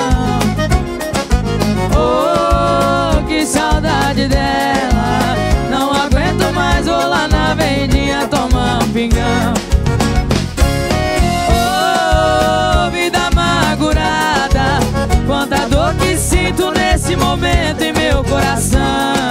Oh, que saudade dela. Não aguento mais, vou lá na vendinha tomar um pingão. Oh, vida amargurada, quanta dor que sinto nesse momento em meu coração.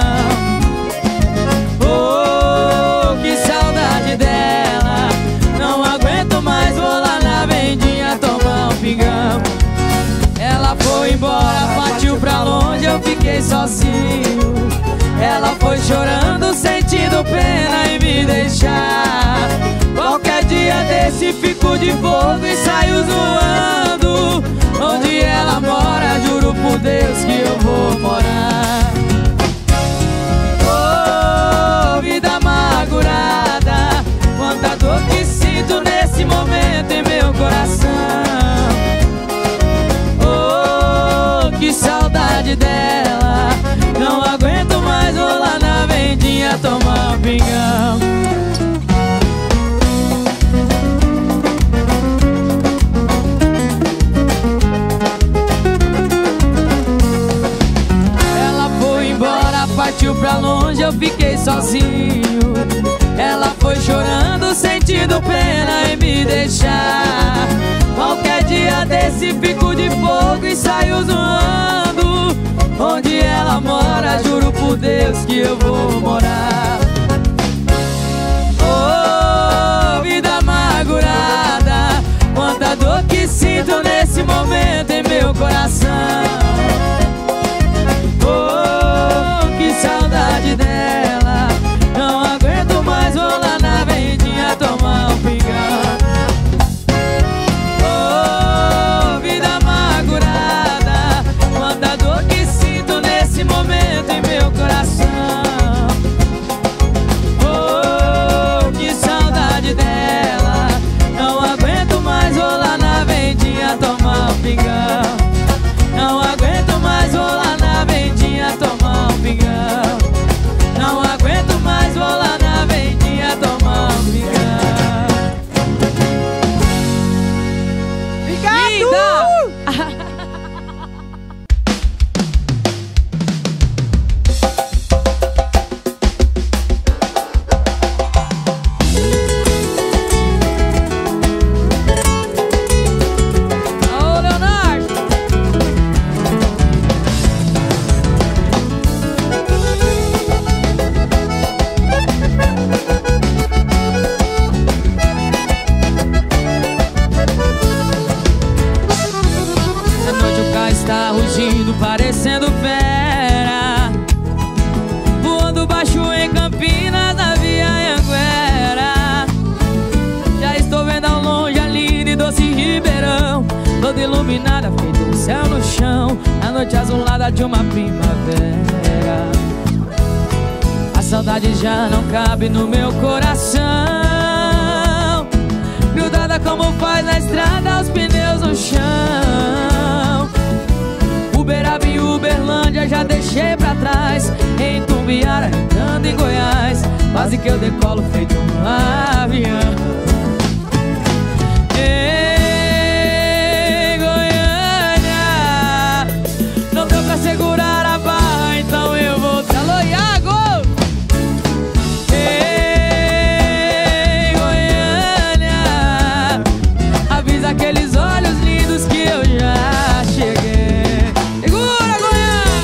Oh, que saudade dela. Não aguento mais, vou lá na vendinha tomar um pingão. Ela foi embora, partiu pra longe, eu fiquei sozinho. Ela foi chorando, sentindo pena em me deixar. Qualquer dia desse fico de fogo e saio zoando. Onde ela mora, juro por Deus que eu vou morar. Oh, vida amargurada, quanta dor que sinto nesse momento em meu coração. Oh, que saudade dela. Não aguento mais, vou lá na vendinha tomar um pingão. Ela foi embora, deixar. Qualquer dia desse fico de fogo e saio zoando. Onde ela mora, juro por Deus que eu vou morar. Oh, vida amargurada, quanta dor que sinto nesse momento em meu coração. Oh, que saudade dela, não aguento mais, vou lá na vendinha tomar um pingão. Oh, vida amargurada, quanta dor que sinto nesse momento em meu coração. Oh, que saudade dela, não aguento mais, vou lá na vendinha tomar um pingão. Não aguento mais, vou lá na vendinha tomar um pingão. Não aguento mais, vou lá na vendinha tomar um pingão. Linda! Ô, Leonardo! À noite o carro está rugindo, parecendo fera, voando baixo em Campinas, na Via Anhanguera. Já estou vendo ao longe a linda e doce Ribeirão, toda iluminada, feito um céu no chão, a noite azulada de uma primavera. A saudade já não cabe no meu coração, grudada como faz na estrada, os pneus no chão. Uberaba e Uberlândia já deixei pra trás, em Tumbiara, entrando em Goiás, quase que eu decolo feito um avião. Ei, Goiânia, não deu pra segurar a barra, então eu vou. Alô, Iago! Ei, Goiânia, avisa aqueles olhos lindos que eu já cheguei. Segura, Goiânia!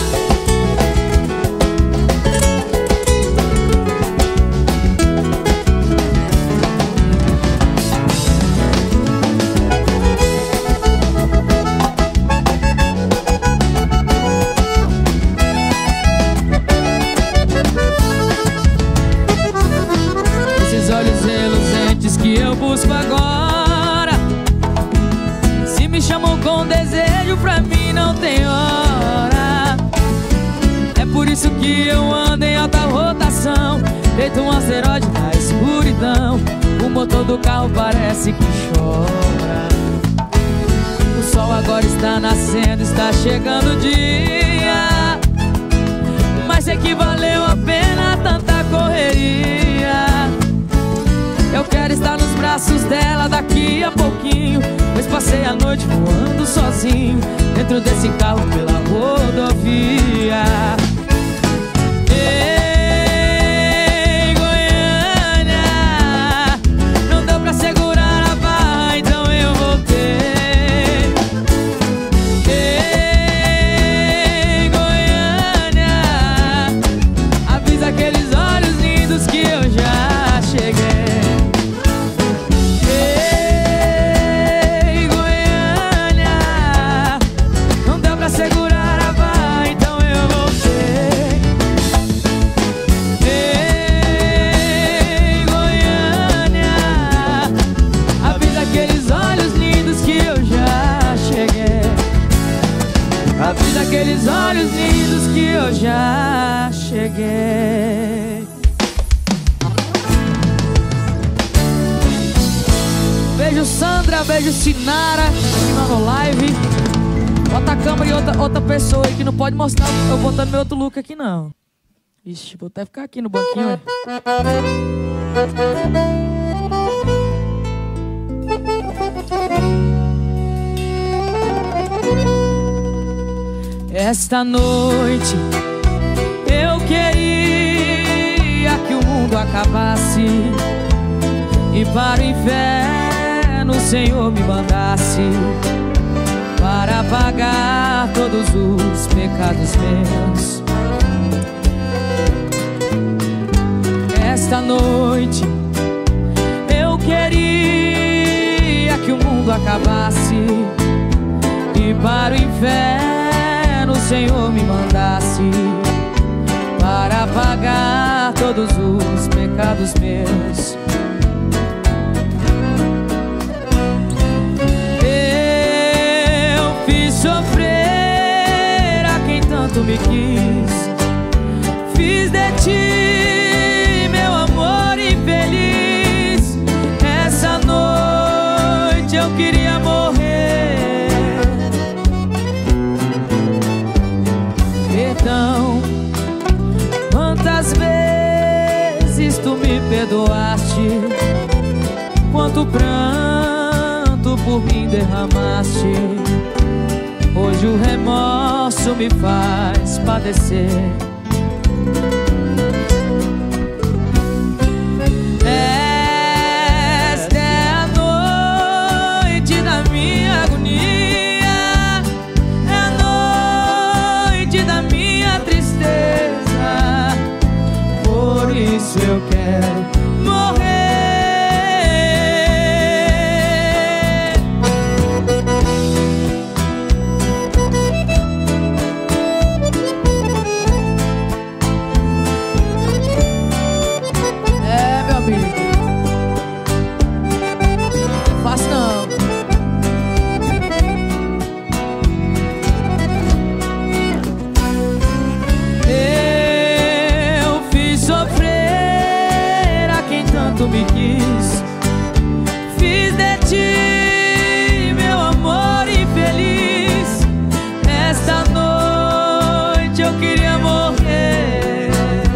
Esses olhos reluzentes que eu busco agora, se me chamam com desejo, pra mim não tem hora. É por isso que eu ando em alta rotação, feito um asteroide na escuridão. O motor do carro parece que chora. O sol agora está nascendo, está chegando o dia, mas sei que valeu a pena tanta correria. Eu quero estar nos braços dela daqui a pouquinho, pois passei a noite voando sozinho, dentro desse carro pela rodovia. Ei, Goiânia, não deu pra segurar a barra, então eu voltei. Ei, Goiânia, avisa aqueles olhos lindos que eu já cheguei. Ei, Goiânia, não deu pra segurar a barra, então eu voltei. Ei, Goiânia, avisa aqueles olhos lindos que eu já cheguei. Avisa aqueles olhos lindos que eu já cheguei. Beijo Sandra, beijo Sinara, aqui no live. Bota a câmera e outra, outra pessoa aí que não pode mostrar eu botando meu outro look aqui não. Ixi, vou até ficar aqui no banquinho. Ó. Esta noite eu queria que o mundo acabasse e para o inferno Senhor me mandasse para pagar todos os pecados meus. Esta noite eu queria que o mundo acabasse e para o inferno o Senhor me mandasse para pagar todos os pecados meus. Eu fiz sofrer a quem tanto me quis, fiz de ti meu amor infeliz. Essa noite eu queria morrer. Perdão, quantas vezes tu me perdoaste, quanto pranto por mim derramaste. Hoje o remorso me faz padecer. Esta é a noite da minha agonia, é a noite da minha tristeza. Por isso eu quero morrer. É, meu amigo, não faço não. Eu fiz sofrer a quem tanto me quis, fiz de ti meu amor infeliz. Esta noite eu queria morrer.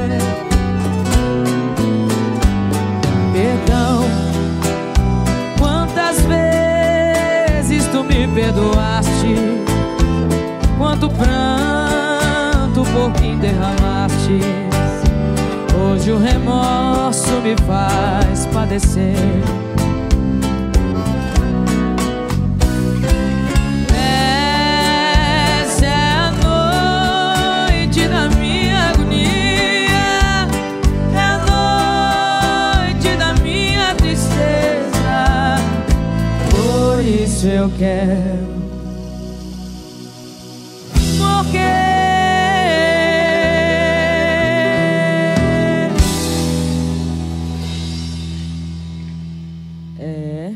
Perdão, quantas vezes tu me perdoaste, quanto pranto por mim derramaste. Hoje o remorso me faz padecer. Essa é a noite da minha agonia, é a noite da minha tristeza. Por isso eu quero morrer. É.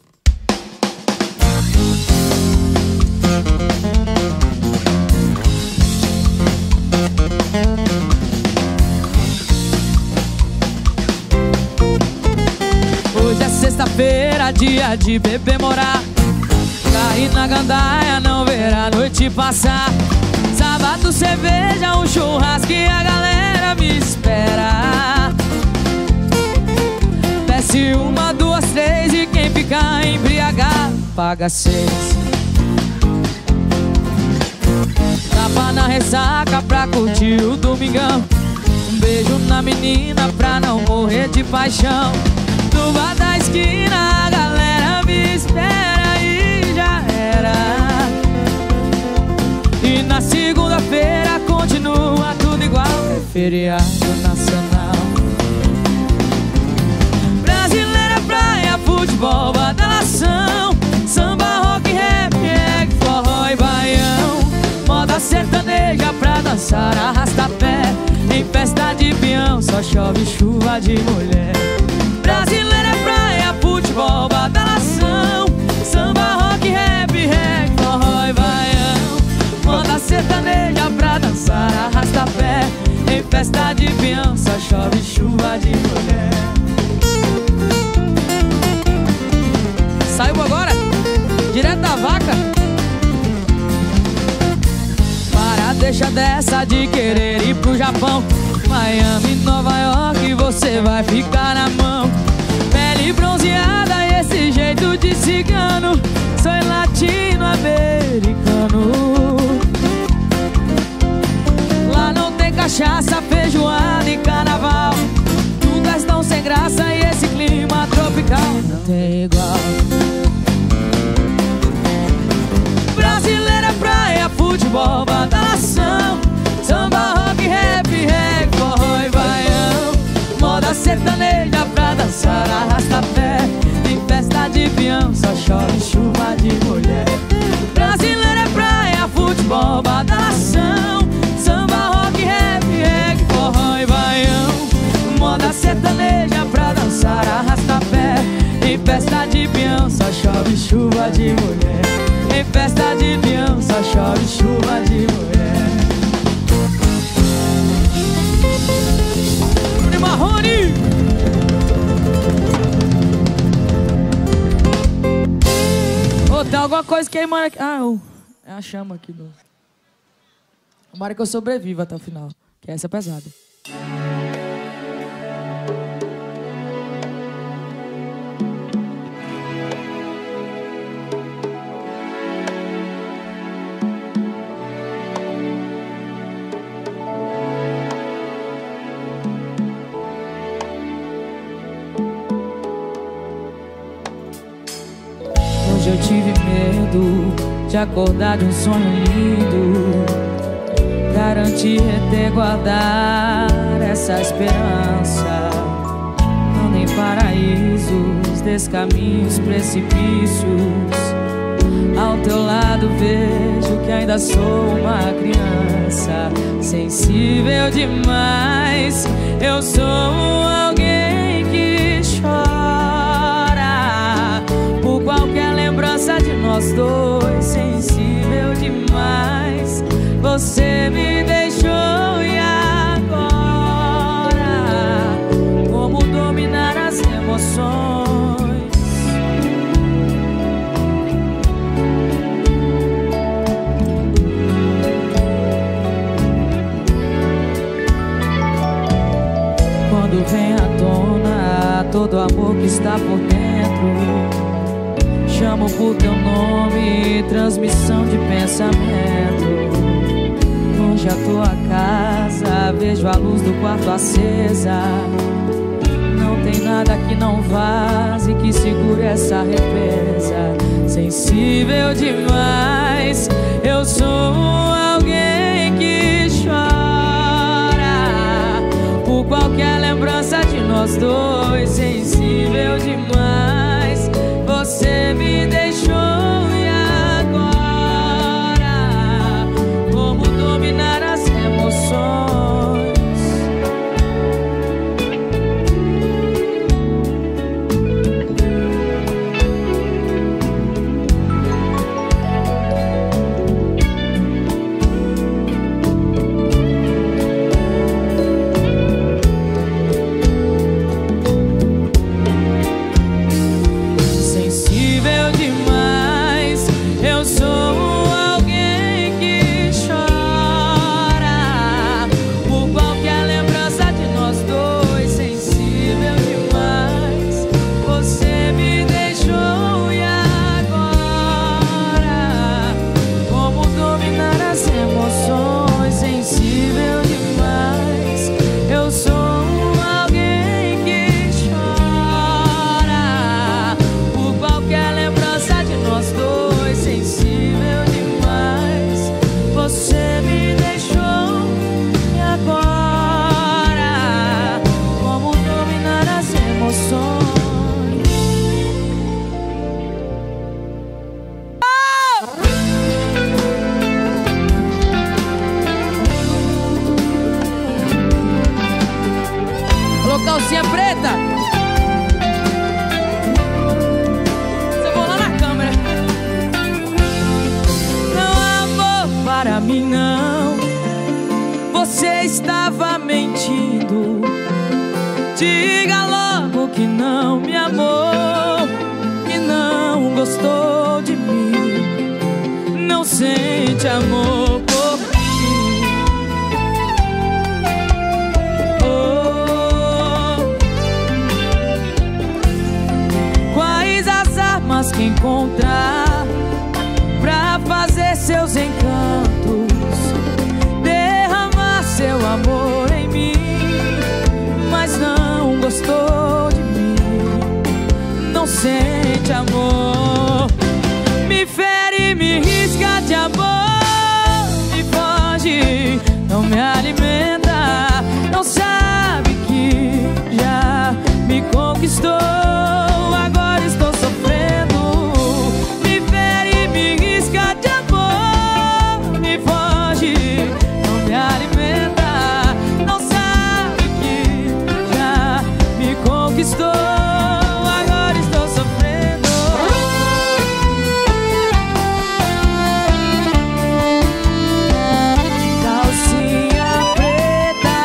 Hoje é sexta-feira, dia de beber morar, cair na gandaia, não ver a noite passar. Sábado, cerveja, um churrasco e a galera me espera. Desce uma, duas, três e quem ficar embriagado paga seis. Tapa na ressaca pra curtir o domingão, um beijo na menina pra não morrer de paixão. No bar da esquina a galera me espera e já era. E na segunda-feira continua tudo igual, é feriado nacional. Brasileira, praia, futebol, badalação, samba, rock, rap, reggae, forró e baião. Moda sertaneja pra dançar arrasta-pé, em festa de peão só chove chuva de mulher. Brasileira, praia, futebol, badalação, samba, rock, rap, reggae, forró e baião. Moda sertaneja pra dançar arrasta-pé, em festa de peão só chove chuva de mulher. Saiu agora, direto da vaca. Para, deixa dessa de querer ir pro Japão, Miami, Nova York, você vai ficar na mão. Pele bronzeada e esse jeito de cigano, sou latino-americano. Lá não tem cachaça, feijoada e carnaval, tudo é tão sem graça e esse clima tropical não tem igual. dançar arrasta-pé. Em festa de peão só chove chuva de mulher. Brasileiro é praia, futebol, badalação, samba, rock, rap, reggae, forró e baião. Moda sertaneja pra dançar arrasta-pé. Em festa de peão só chove chuva de mulher. Em festa de peão só chove chuva de mulher. Bruno Marrone. Ô, tem alguma coisa queimando aqui. Ah, oh, é a chama aqui do... Tomara que eu sobreviva até o final, que essa é pesada. Hoje eu tive medo de acordar de um sonho lindo. Garantir é ter guardar essa esperança. Não tem paraísos, descaminhos, precipícios. Ao teu lado vejo que ainda sou uma criança, sensível demais. Eu sou alguém que chora por qualquer lembrança de nós dois, sensível demais. Você me deixou e agora como dominar as emoções? Quando vem à tona todo amor que está por dentro, chamo por teu nome, transmissão de pensamento. Longe a tua casa, vejo a luz do quarto acesa. Não tem nada que não vaze, que segure essa represa. Sensível demais, eu sou alguém que chora por qualquer lembrança de nós dois. Sensível demais, você me deixou e agora como dominar as emoções? Sensível demais, eu sou alguém que chora por qualquer lembrança de nós dois. Sensível demais, você me deixou e agora como dominar as emoções? Sensível demais, eu sou alguém que chora por qualquer lembrança de nós dois. Sensível demais, você me deixou e agora como dominar as emoções? Alô, calcinha preta! Você vou lá na câmera. Não, amor, para mim não. Você estava mentindo. Diga logo que não me amou, que não gostou de mim, não sente amor por mim. Oh, quais as armas que encontrar pra fazer seus encantos, derramar seu amor em mim, mas não gostou de mim, não sente amor. Me fere, me risca de amor, me foge, não me alimenta, não sabe que já me conquistou. conquistou, agora estou sofrendo. Me fere e me risca de amor, me foge, não me alimenta. Não sabe que já me conquistou, agora estou sofrendo. Calcinha preta,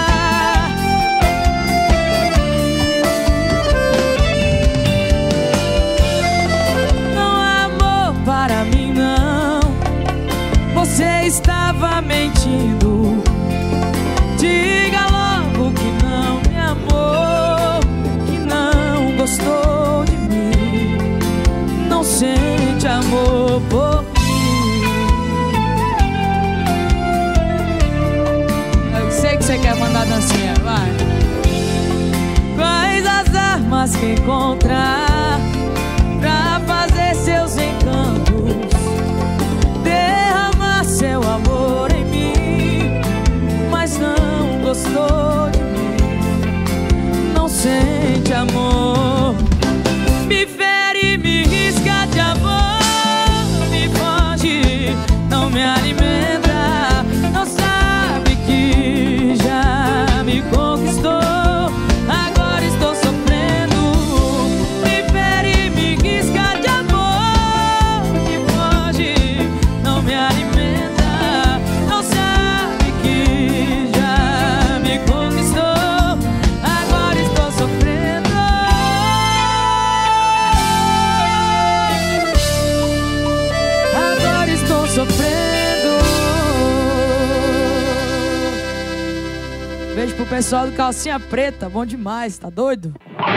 não há amor para mim não. Você estava mentindo. Diga logo que não me amou, que não gostou de mim, não sente amor por mim. Eu sei que você quer mandar dancinha, vai. Quais as armas que encontrar pra fazer seus encantos, derramar seu amor em mim, mas não gostou de mim, não sente amor. Me fere, me risca de amor, me foge, não me alimenta. Não sabe que já me conquistou, agora estou sofrendo. Me fere, me risca de amor, me foge, não me alimenta. Não sabe que já me conquistou, agora estou sofrendo. Agora estou sofrendo. Beijo pro pessoal do Calcinha Preta, bom demais, tá doido?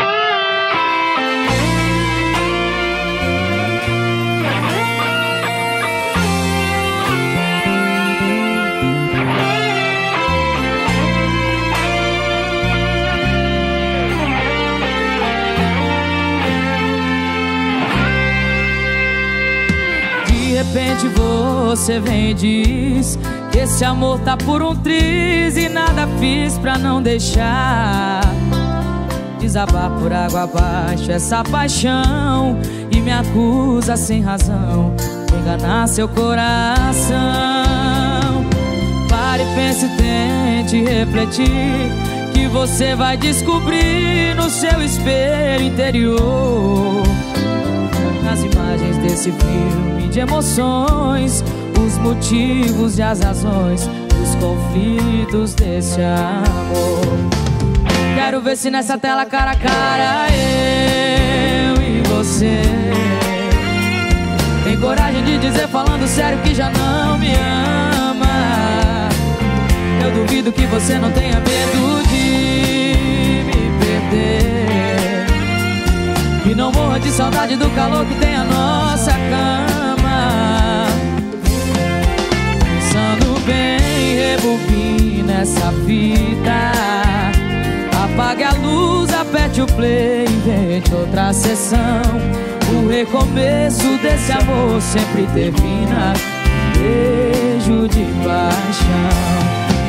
De repente você vem e diz que esse amor tá por um triz e nada fiz pra não deixar desabar por água abaixo essa paixão, e me acusa sem razão de enganar seu coração. Pare, pense, tente refletir, que você vai descobrir no seu espelho interior, nas imagens desse filme de emoções, os motivos e as razões dos conflitos desse amor. Quero ver se nessa tela cara a cara eu e você tem coragem de dizer falando sério que já não me ama. Eu duvido que você não tenha medo de me perder, e não morra de saudade do calor que tem a nossa cama. Pensando bem, rebobine essa fita, apague a luz, aperte o play, invente outra sessão. O recomeço desse amor sempre termina um beijo de paixão.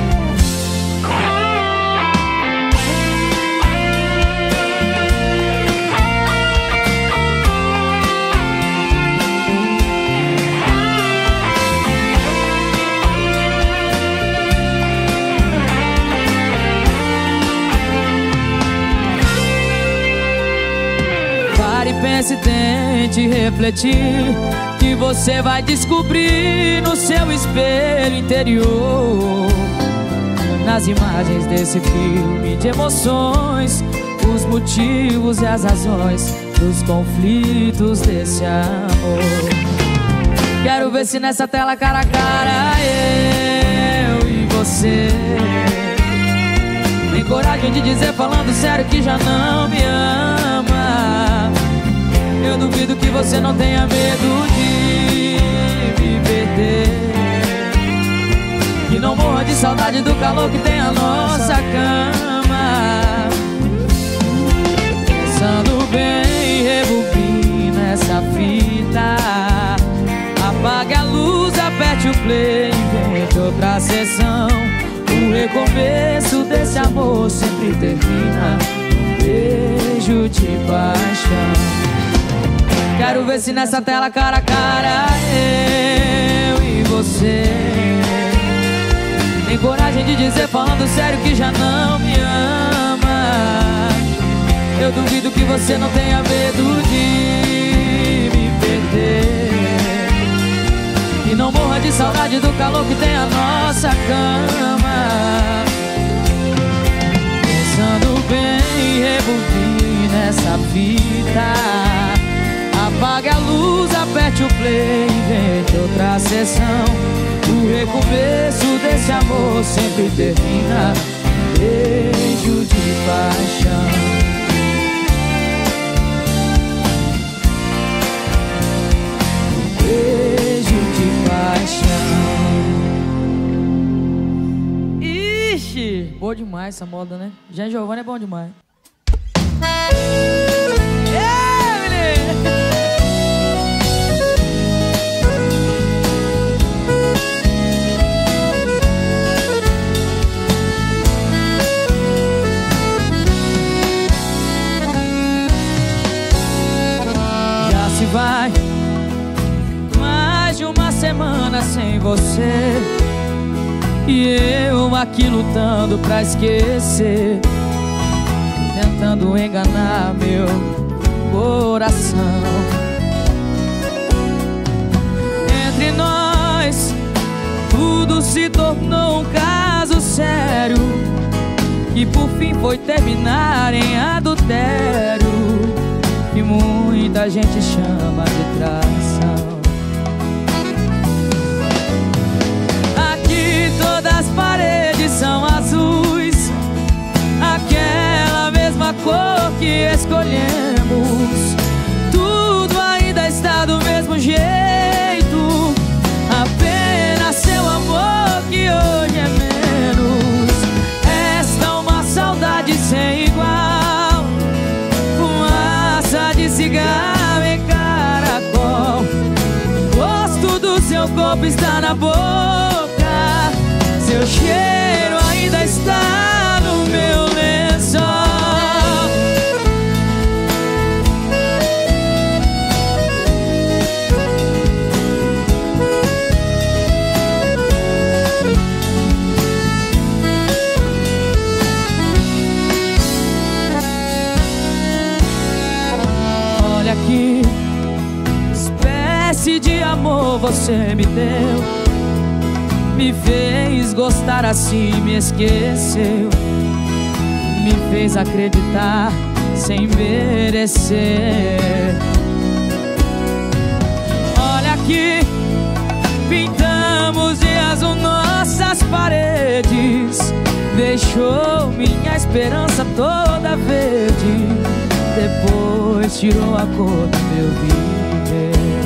Pense, tente refletir, que você vai descobrir no seu espelho interior, nas imagens desse filme de emoções, os motivos e as razões dos conflitos desse amor. Quero ver se nessa tela cara a cara eu e você tem coragem de dizer falando sério que já não me ama. Eu duvido que você não tenha medo de me perder, que não morra de saudade do calor que tem a nossa cama. Pensando bem, rebobine essa fita, apague a luz, aperte o play, invente outra sessão. O recomeço desse amor sempre termina um beijo beijo de paixão. Quero ver se nessa tela cara a cara eu e você tem coragem de dizer falando sério que já não me ama. Eu duvido que você não tenha medo de me perder e não morra de saudade do calor que tem a nossa cama. Pensando bem, rebobine nessa fita, apague a luz, aperte o play, invente outra sessão. O recomeço desse amor sempre termina beijo de paixão. Beijo de paixão. Ixi, boa demais essa moda, né? Jean Giovanni é bom demais. Já se vai mais de uma semana sem você e eu aqui lutando pra esquecer, tentando enganar meu coração. Entre nós tudo se tornou um caso sério que por fim foi terminar em adultério, que muita gente chama de traição. Aqui todas as paredes são azuis, aquela mesma cor que escolhemos. Tudo ainda está do mesmo jeito, apenas seu amor que hoje é menos. Esta uma saudade sem igual, fumaça de cigarro em caracol. O gosto do seu corpo está na boca, seu cheiro ainda está no meu lençol. Olha que espécie de amor você me deu, me fez gostar assim, me esqueceu, me fez acreditar sem merecer. Olha aqui, pintamos de azul nossas paredes, deixou minha esperança toda verde, depois tirou a cor do meu viver.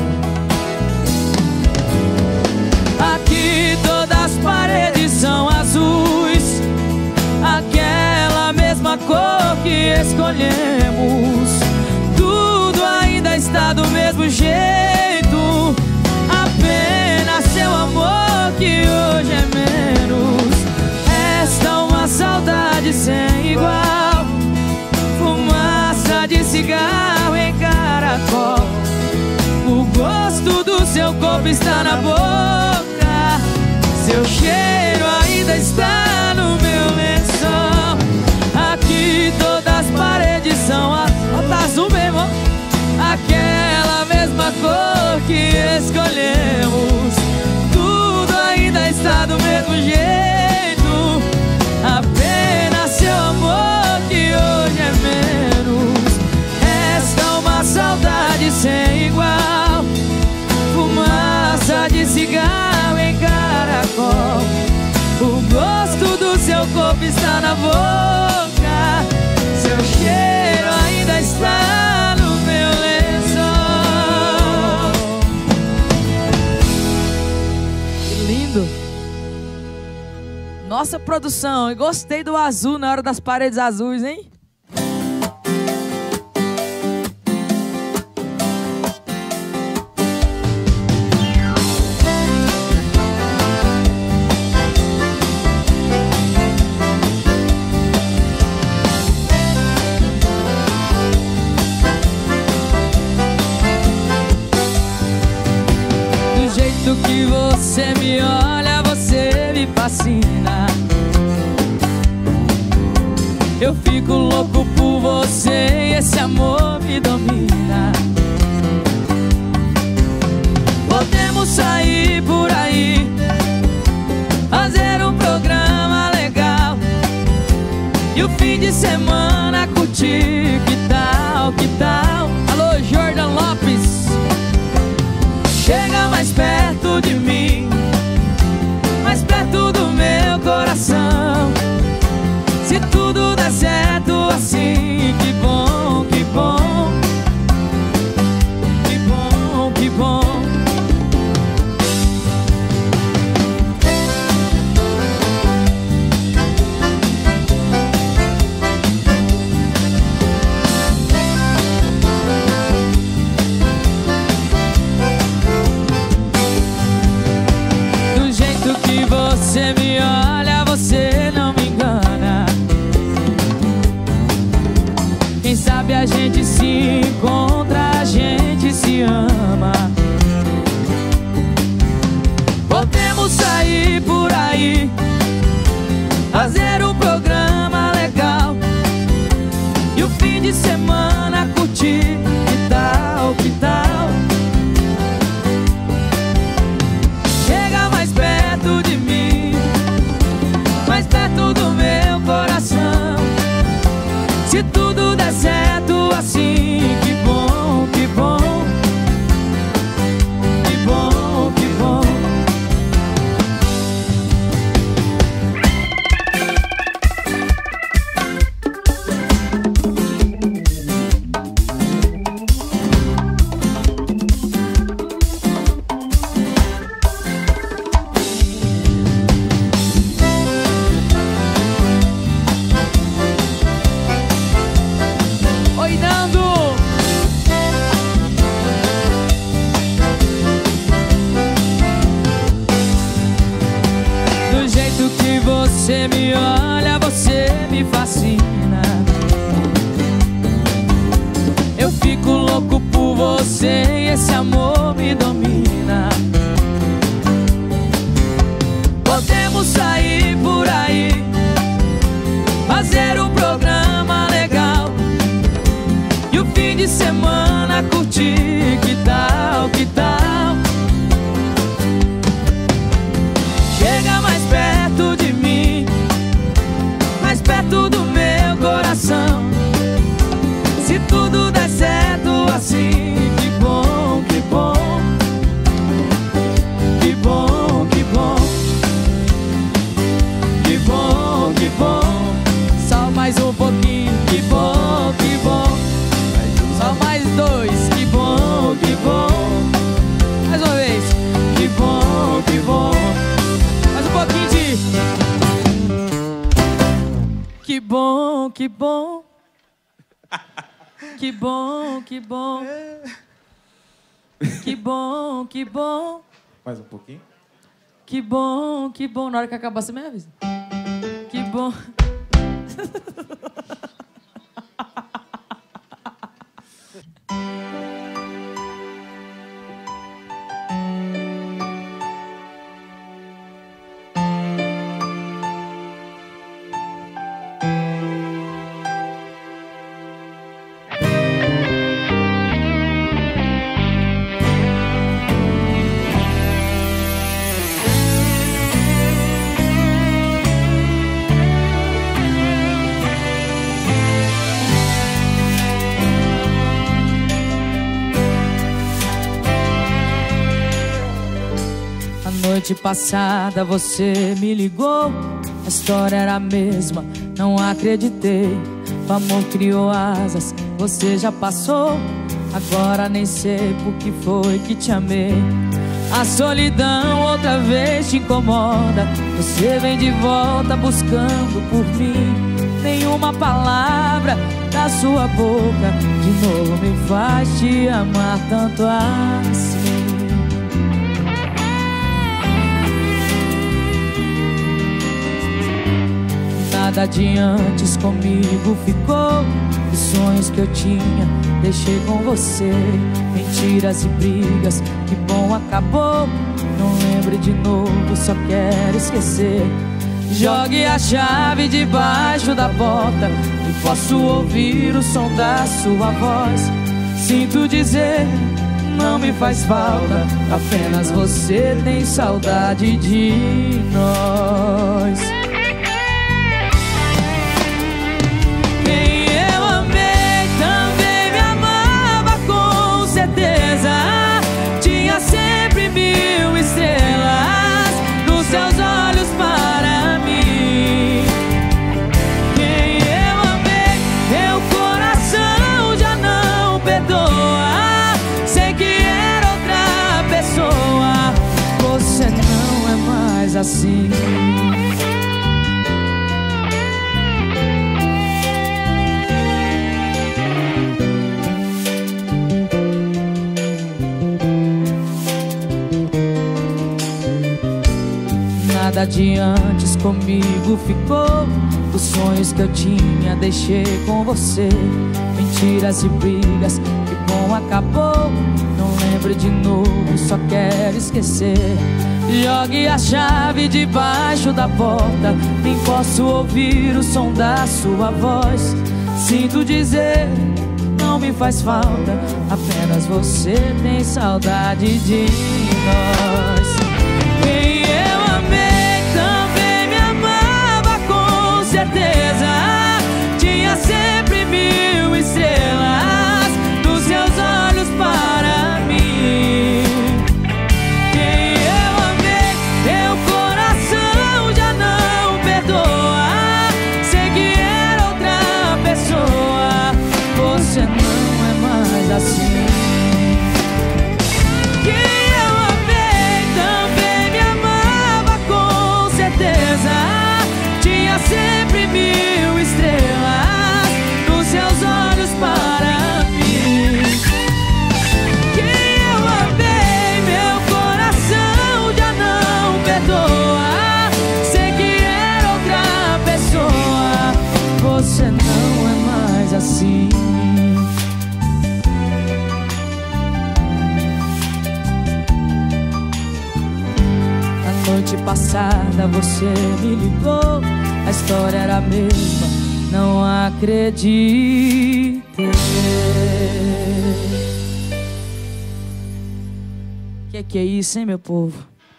Aqui todas as paredes são azuis, aquela mesma cor que escolhemos. Tudo ainda está do mesmo jeito, apenas seu amor que hoje é menos. Esta uma saudade sem igual, fumaça de cigarro em caracol. O gosto do seu corpo está na boca, seu cheiro ainda está no meu lençol. Aqui todas as paredes são a... Bota azul mesmo, aquela mesma cor que escolhemos. Tudo ainda está do mesmo jeito, apenas seu amor que hoje é menos. Esta uma saudade sem igual, fumaça de cigarro em caracol. O gosto do seu corpo está na boca, seu cheiro ainda está no meu lençol. Que lindo! Nossa produção, eu gostei do azul na hora das paredes azuis, hein? você me olha, você me fascina. Eu fico louco por você e esse amor me domina. Podemos sair por aí, fazer um programa legal e o fim de semana curtir. Que tal, que tal? Alô, Jordan Lopes. Chega mais perto de mim, mais perto do meu coração. Se tudo der certo assim, que bom, que bom, que bom, que bom. Do jeito que você me olha, você não me engana. Quem sabe a gente se encontra, a gente se ama. Podemos sair por aí, fazer um programa legal e o fim de semana curtir. Que tal, que tal? Chega mais perto de mim, mais perto do meu coração. Se tudo der certo assim, que bom, que bom, que bom, que bom. Oi, Nando! Do jeito que você me olha, você me fascina. Eu fico louco por você e esse amor me domina. Podemos sair por aí, fazer um programa legal e o fim de semana curtir. Que tal, que tal? Chega mais perto de mim, mais perto do meu coração. Se tudo der certo assim, que bom, que bom, que bom, que bom, que bom, que bom. Só mais um pouquinho, que bom, que bom. Só mais dois, que bom, que bom. Mais uma vez, que bom, que bom. Mais um pouquinho de que bom, que bom. Que bom, que bom. Que bom, que bom. Mais um pouquinho. Que bom, que bom. Na hora que acabar, você me avisa. Que bom. Noite passada você me ligou, a história era a mesma, não acreditei. O amor criou asas, você já passou, agora nem sei por que foi que te amei. A solidão outra vez te incomoda, você vem de volta buscando por mim. Nenhuma palavra da sua boca de novo me faz te amar tanto assim. Nada de antes comigo ficou, os sonhos que eu tinha deixei com você. Mentiras e brigas, que bom acabou. Não lembre de novo, só quero esquecer. Jogue a chave debaixo da porta e posso ouvir o som da sua voz. Sinto dizer, não me faz falta, apenas você tem saudade de nós. Quem eu amei também me amava com certeza. Tinha sempre mil estrelas nos seus olhos para mim. Quem eu amei, meu coração já não perdoa. Sei que era outra pessoa, você não é mais assim. Nada de antes comigo ficou. Os sonhos que eu tinha deixei com você. Mentiras e brigas, que bom acabou. Não lembro de novo, só quero esquecer. Jogue a chave debaixo da porta, nem posso ouvir o som da sua voz. Sinto dizer, não me faz falta, apenas você tem saudade de nós. Quem eu amei também me amava com certeza. Tinha sempre mil estrelas nos seus olhos para mim. Quem eu amei, meu coração já não perdoa. Sei que era outra pessoa, você não é mais assim. Sempre mil estrelas nos seus olhos para mim. Quem eu amei, meu coração já não perdoa. Sei que era outra pessoa, você não é mais assim. Na noite passada você me ligou. A história era a mesma, não acreditei. Que que é isso, hein, meu povo?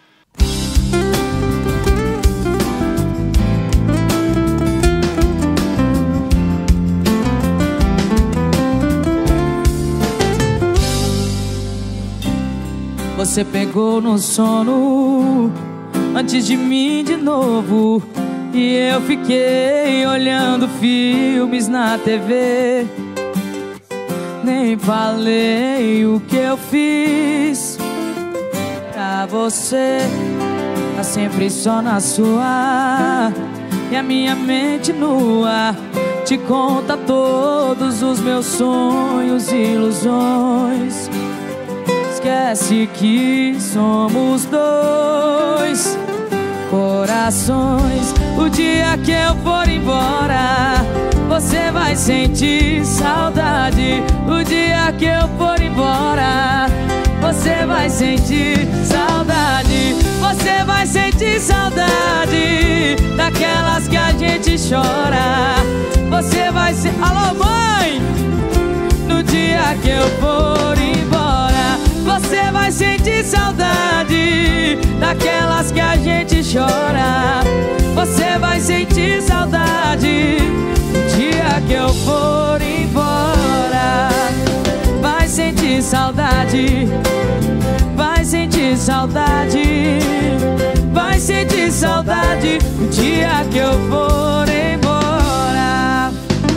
Você pegou no sono antes de mim de novo. E eu fiquei olhando filmes na T V. Nem falei o que eu fiz pra você. Tá sempre só na sua. E a minha mente nua te conta todos os meus sonhos e ilusões. Esquece que somos dois corações. O dia que eu for embora, você vai sentir saudade. O dia que eu for embora, você vai sentir saudade. Você vai sentir saudade daquelas que a gente chora. Você vai ser... Alô, mãe! No dia que eu for embora, você vai sentir saudade daquelas que a gente chora. Você vai sentir saudade no dia que eu for embora. Vai sentir saudade, vai sentir saudade, vai sentir saudade no dia que eu for embora.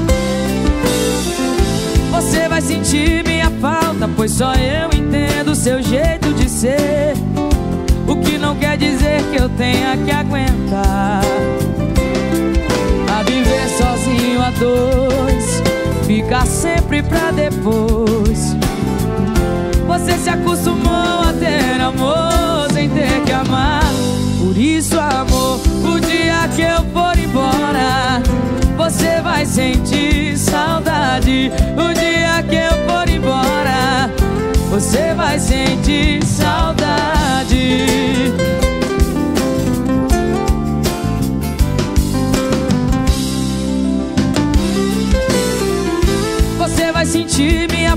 Você vai sentir minha falta, pois só eu entendo o seu jeito de ser. O que não quer dizer que eu tenha que aguentar a viver sozinho a dois, ficar sempre pra depois. Você se acostumou a ter amor sem ter que amar. Por isso, amor, o dia que eu for embora, você vai sentir saudade. O dia que eu for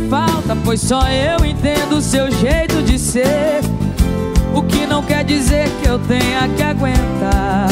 falta, pois só eu entendo o seu jeito de ser. O que não quer dizer que eu tenha que aguentar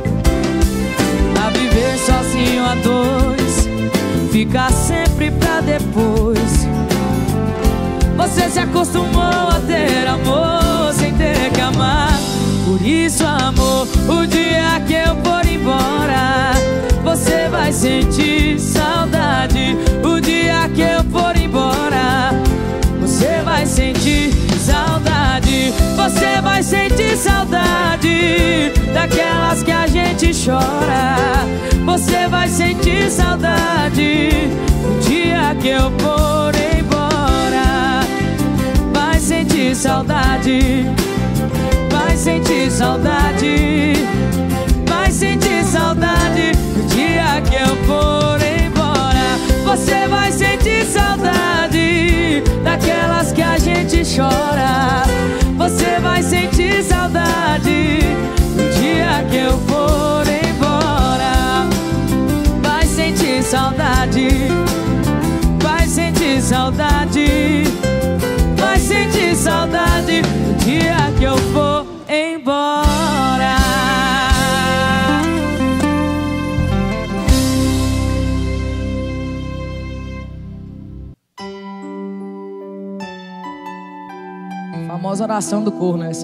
a viver sozinho a dois, ficar sempre pra depois. Você se acostumou a ter amor sem ter que amar. Por isso, amor, o dia que eu for embora, você vai sentir saudade. O dia que eu for embora, você vai sentir saudade. Você vai sentir saudade daquelas que a gente chora. Você vai sentir saudade o dia que eu for embora. Vai sentir saudade, vai sentir saudade, vai sentir saudade o dia que eu for embora. Você vai sentir saudade daquelas que a gente chora. Você vai sentir saudade o dia que eu for embora. Vai sentir saudade, vai sentir saudade, vai sentir saudade o dia que eu for embora. Famosa oração do corno essa.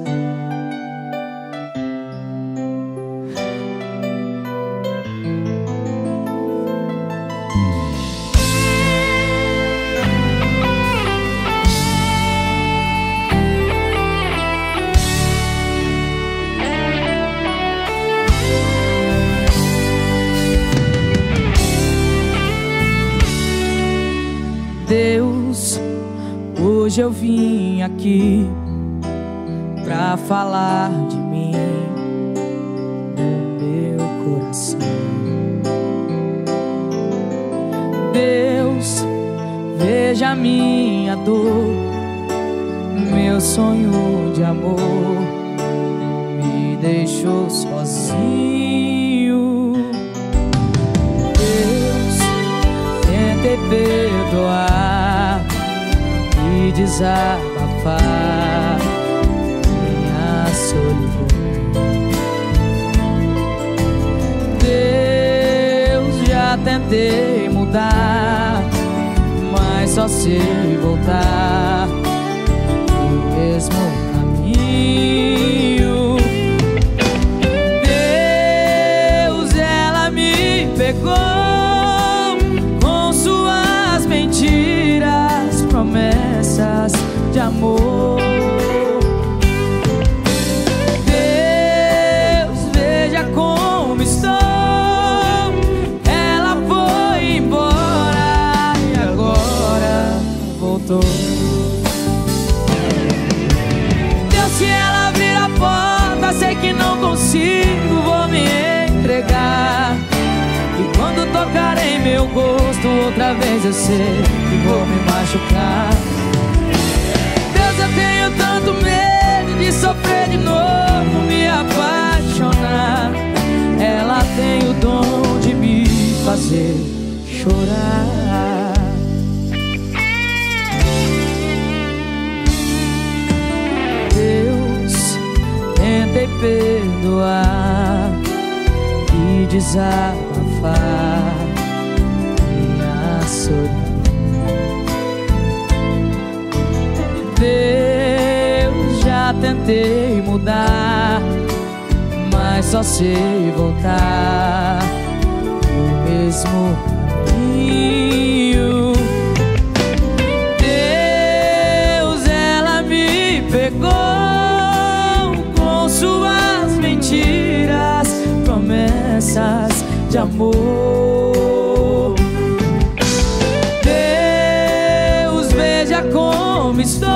Deus, hoje eu vim aqui pra falar de mim, do meu coração. Deus, veja a minha dor, meu sonho de amor me deixou sozinho. Deus, tentei perdoar e desabafar minha solidão. Deus, já tentei mudar, mas só sei voltar pro mesmo caminho. Deus, ela me pegou com suas mentiras, promessas de amor. Deus, veja como estou. Ela foi embora e agora voltou. Deus, se ela abrir a porta, sei que não consigo, vou me entregar. E quando tocar em meu gosto outra vez, eu sei que vou me machucar. Deus, eu tenho tanto medo de sofrer de novo, me apaixonar. Ela tem o dom de me fazer chorar. Deus, tentei perdoar e desabafar minha solidão. Deus, já tentei mudar, mas só sei voltar pro mesmo caminho. Deus, ela me pegou com suas mentiras, promessas de amor. Deus, veja como estou.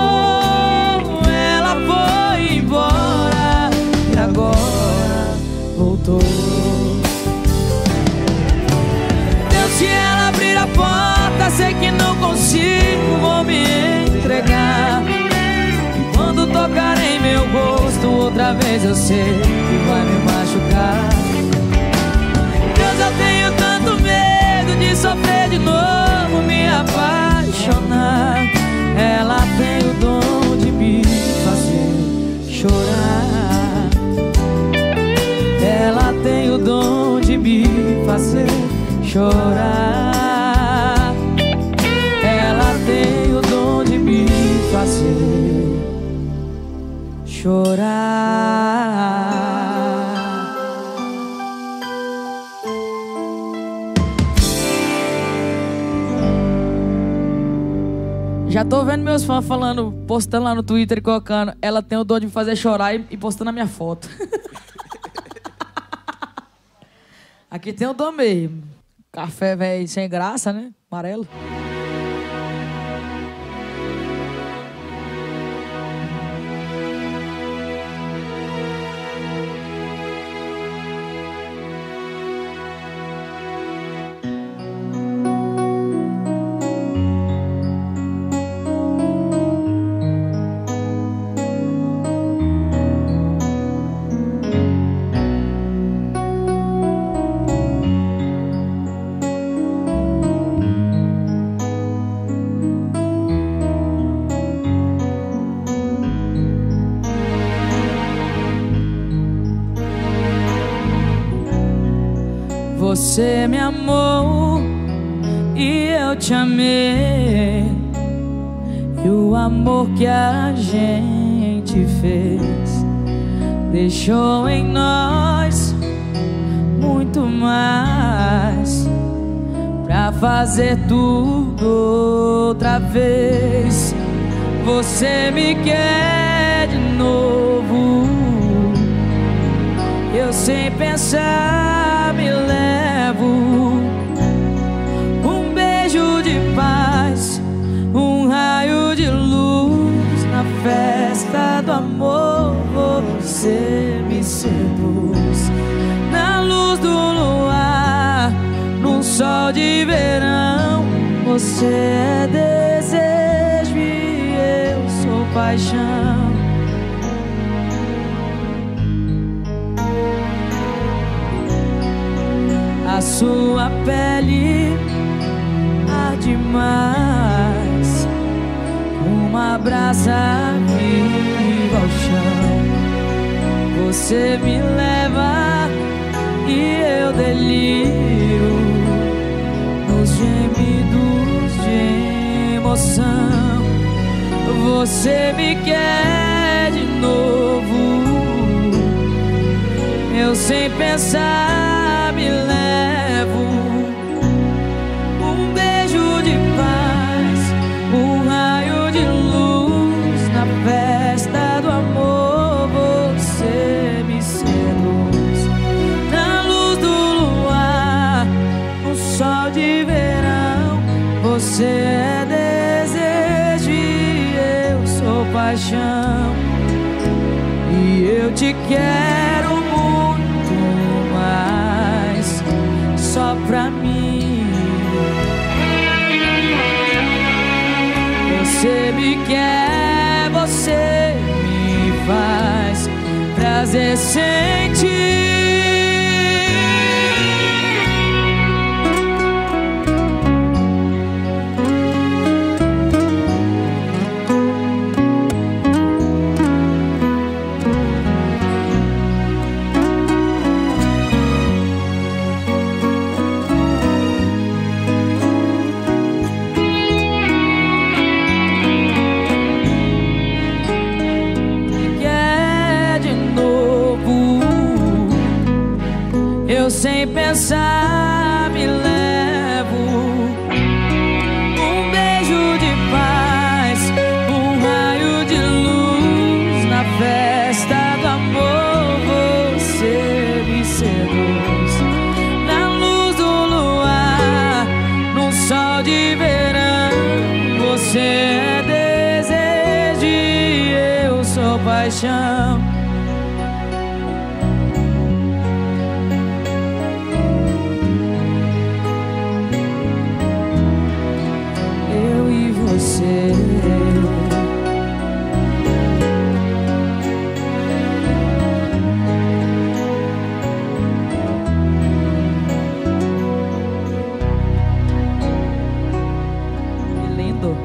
Ela foi embora e agora voltou. Deus, se ela abrir a porta, sei que não consigo, vou me entregar. E quando tocar em meu rosto outra vez, eu sei que vai me machucar. Deus, eu tenho tanto medo de sofrer de novo, me apaixonar. apaixonar. Ela tem o dom de me fazer chorar. Ela tem o dom de me fazer chorar. Ela tem o dom de me fazer chorar. Já tô vendo meus fãs falando, postando lá no Twitter e colocando: ela tem o dom de me fazer chorar, e postando a minha foto. Aqui tem o dom mesmo. Café, velho, sem graça, né? Amarelo. Você me amou e eu te amei, e o amor que a gente fez deixou em nós muito mais pra fazer tudo outra vez. Você me quer de novo, eu sem pensar me levo um beijo de paz, um raio de luz na festa do amor. Você me seduz na luz do luar, num sol de verão. Você é desejo e eu sou paixão. A sua pele arde mais, uma brasa viva ao chão. Você me leva e eu deliro nos gemidos de emoção. Você me quer de novo, eu sem pensar me levo um beijo de paz, um raio de luz na festa do amor. Você me seduz na luz do luar, no sol de verão. Você é desejo e eu sou paixão, e eu te quero muito mais, só pra mim. Você me quer, você me faz prazer sentir. Eu sem pensar me levo um beijo de paz, um raio de luz na festa do amor. Você me seduz na luz do luar, num sol de verão. Você é desejo e eu sou paixão. Você que lindo.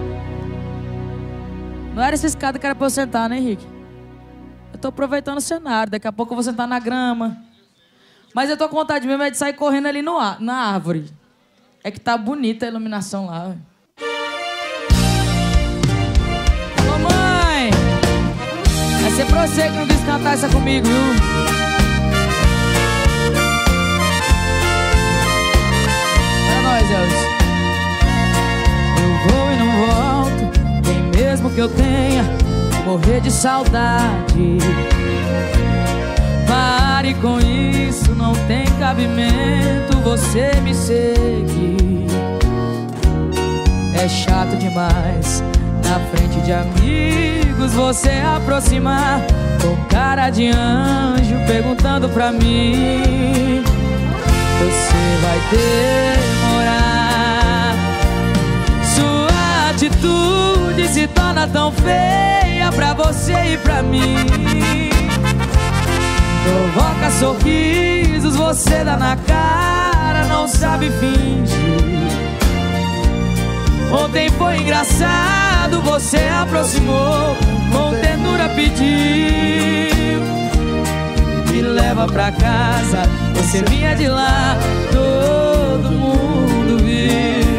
Não era essa escada que era pra eu sentar, né, Henrique? Eu tô aproveitando o cenário. Daqui a pouco eu vou sentar na grama. Mas eu tô com vontade mesmo é de sair correndo ali no ar, na árvore. É que tá bonita a iluminação lá. Ô, mãe! Vai ser pra você que não quis cantar essa comigo, viu? É nóis, Elvis. Eu vou e não volto, nem mesmo que eu tenha morrer de saudade. Pare com isso, não tem cabimento você me seguir. É chato demais na frente de amigos você aproximar com cara de anjo perguntando pra mim. Você vai demorar. Sua atitude se torna tão feia pra você e pra mim. Provoca sorrisos, você dá na cara, não sabe fingir. Ontem foi engraçado, você aproximou, com ternura pediu. Me leva pra casa, você vinha de lá, todo mundo viu.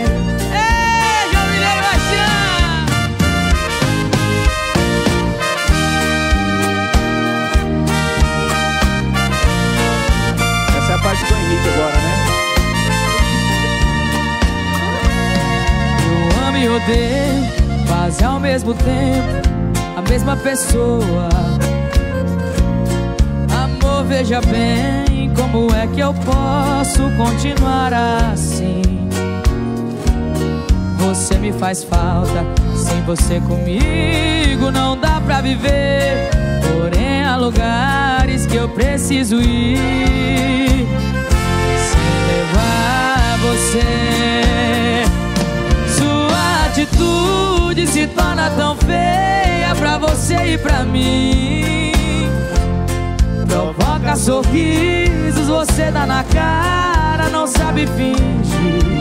Parte do Henrique agora, né? Eu amo e odeio, quase ao mesmo tempo, a mesma pessoa. Amor, veja bem, como é que eu posso continuar assim? Você me faz falta, sem você comigo não dá pra viver. Porém há lugares que eu preciso ir levar você. Sua atitude se torna tão feia pra você e pra mim. Provoca sorrisos, você dá na cara, não sabe fingir.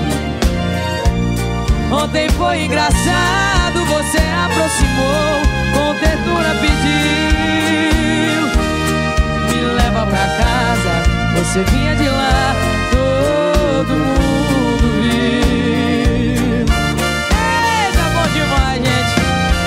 Ontem foi engraçado, você aproximou, com ternura pediu. Me leva pra casa, você vinha de lá, todo mundo viu. Eita, bom demais, gente.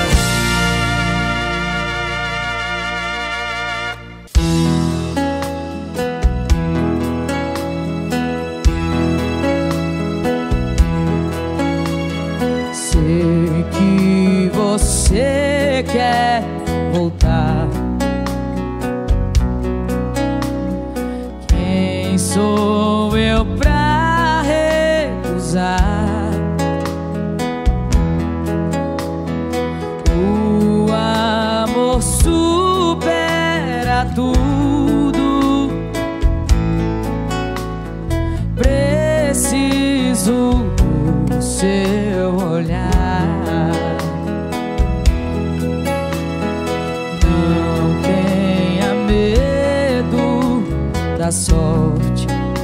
Sei que você quer voltar. Quem sou eu pra recusar? O amor supera tudo. Preciso do seu olhar. Não tenha medo da sorte.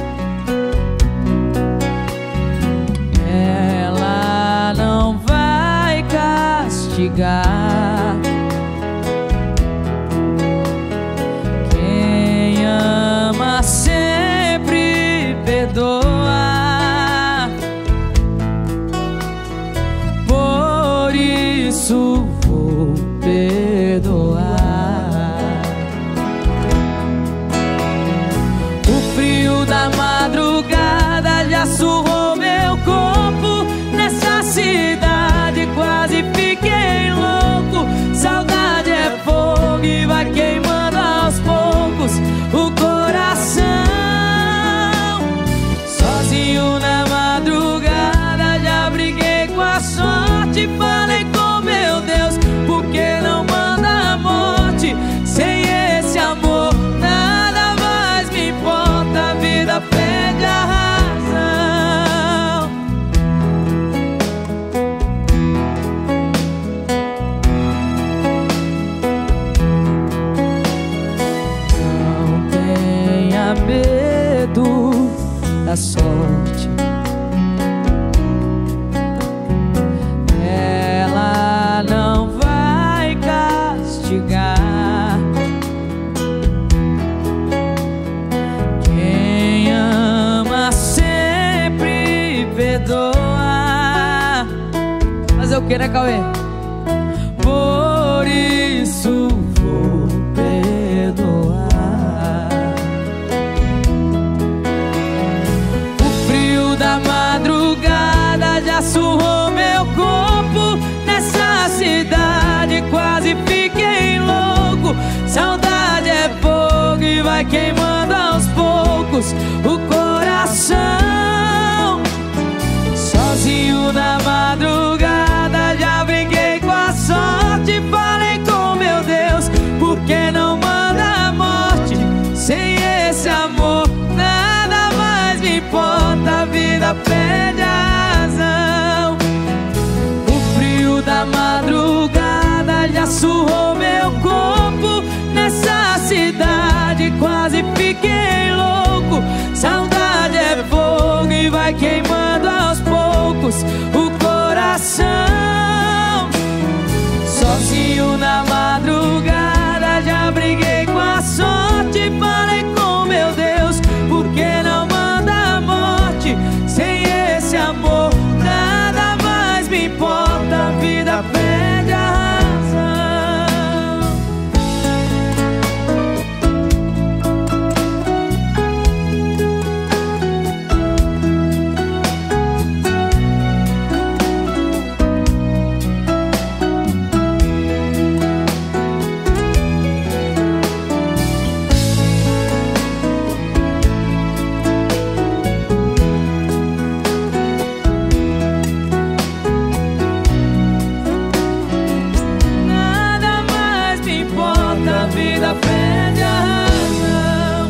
Ela não vai castigar. Quem ama sempre perdoa. Por isso vou perdoar. O frio da madrugada já surrou meu corpo. Nessa cidade quase fiquei louco. Saudade é fogo e vai queimando aos poucos o coração. Sozinho na madrugada já briguei com a sorte. Falei com meu Deus, por que não manda a morte? Sem esse amor nada mais me importa. A vida perde a razão. né, Cauê? Por isso vou perdoar. O frio da madrugada já surrou meu corpo. Nessa cidade quase fiquei louco. Saudade é fogo e vai queimando aos poucos o coração. Sozinho na madrugada já brinquei com a sorte. Falei com meu Deus, por que não manda a morte? Sem esse amor nada mais me importa. A vida perde a razão. O frio da madrugada já surrou meu corpo. Nessa cidade quase fiquei louco. Saudade é fogo e vai queimando aos poucos o coração. Sozinho na madrugada já briguei com a sorte. Falei com meu Deus, por que não manda a morte? Sem esse amor nada mais me importa. A vida perde a razão. A vida perde a razão.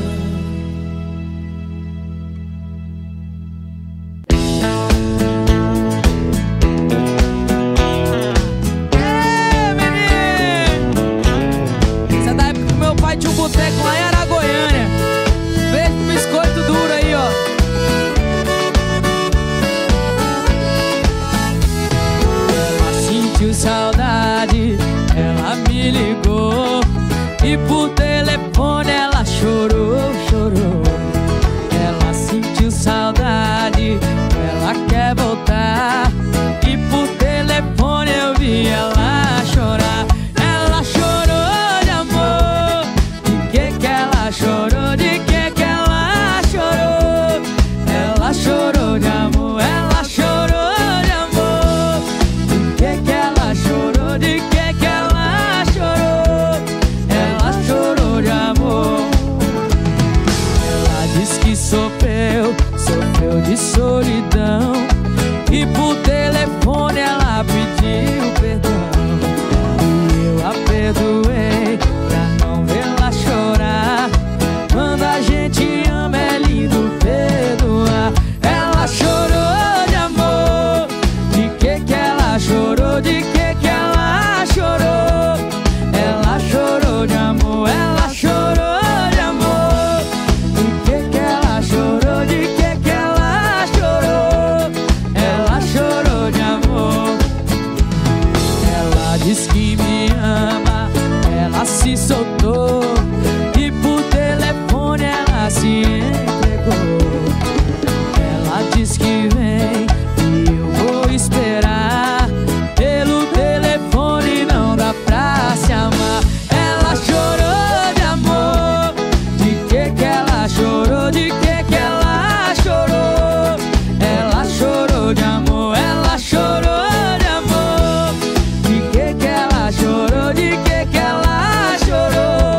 Ei, menino! Essa é da época que meu pai tinha um boteco lá em Aragoiânia. Beijo pro biscoito duro aí, ó. Ela sentiu saudade, ela me ligou. E por telefone ela chorou, chorou. Ela sentiu saudade, ela quer voltar. E por telefone eu vi ela chorar. Ela chorou de amor. De que que ela chorou? De que que ela chorou? Ela chorou de amor. Ela chorou de amor. De que que ela chorou? De que que ela chorou? Ela chorou de amor. Ela diz que sofreu, sofreu de solidão. E por telefone ela pediu perdão. E eu a perdoei pra não vê-la chorar. Quando a gente ama é lindo perdoar. Ela chorou de amor. De que que ela chorou? De que que ela chorou? Ela chorou de amor. Ela chorou de amor. De que que ela chorou? De que que ela chorou? Ela chorou de amor. Ela diz que me ama. Ela se soltou. E por telefone ela se entregou. Ela diz que vem e eu vou esperar. Pelo telefone não dá pra se amar. Ela chorou de amor. De que que ela chorou? De que que ela chorou? Ela chorou de amor. Ela chorou de amor. De que que ela chorou? De que que ela chorou?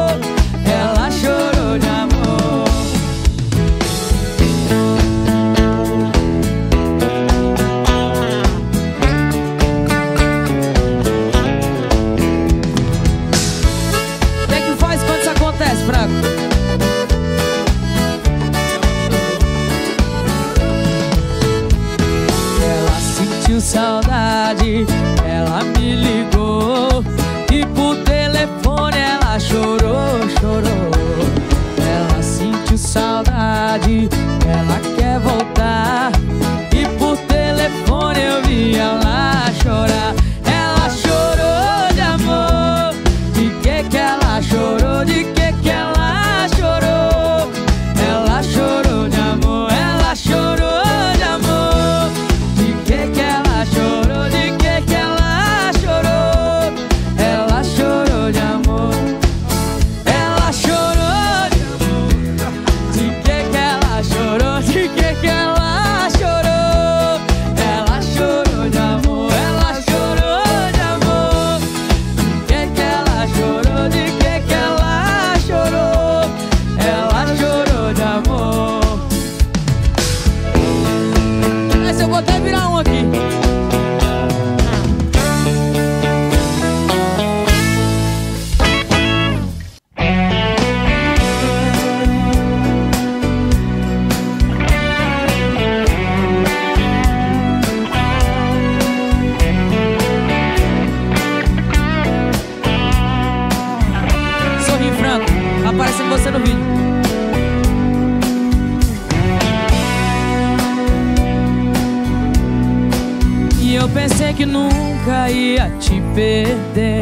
nunca ia te perder.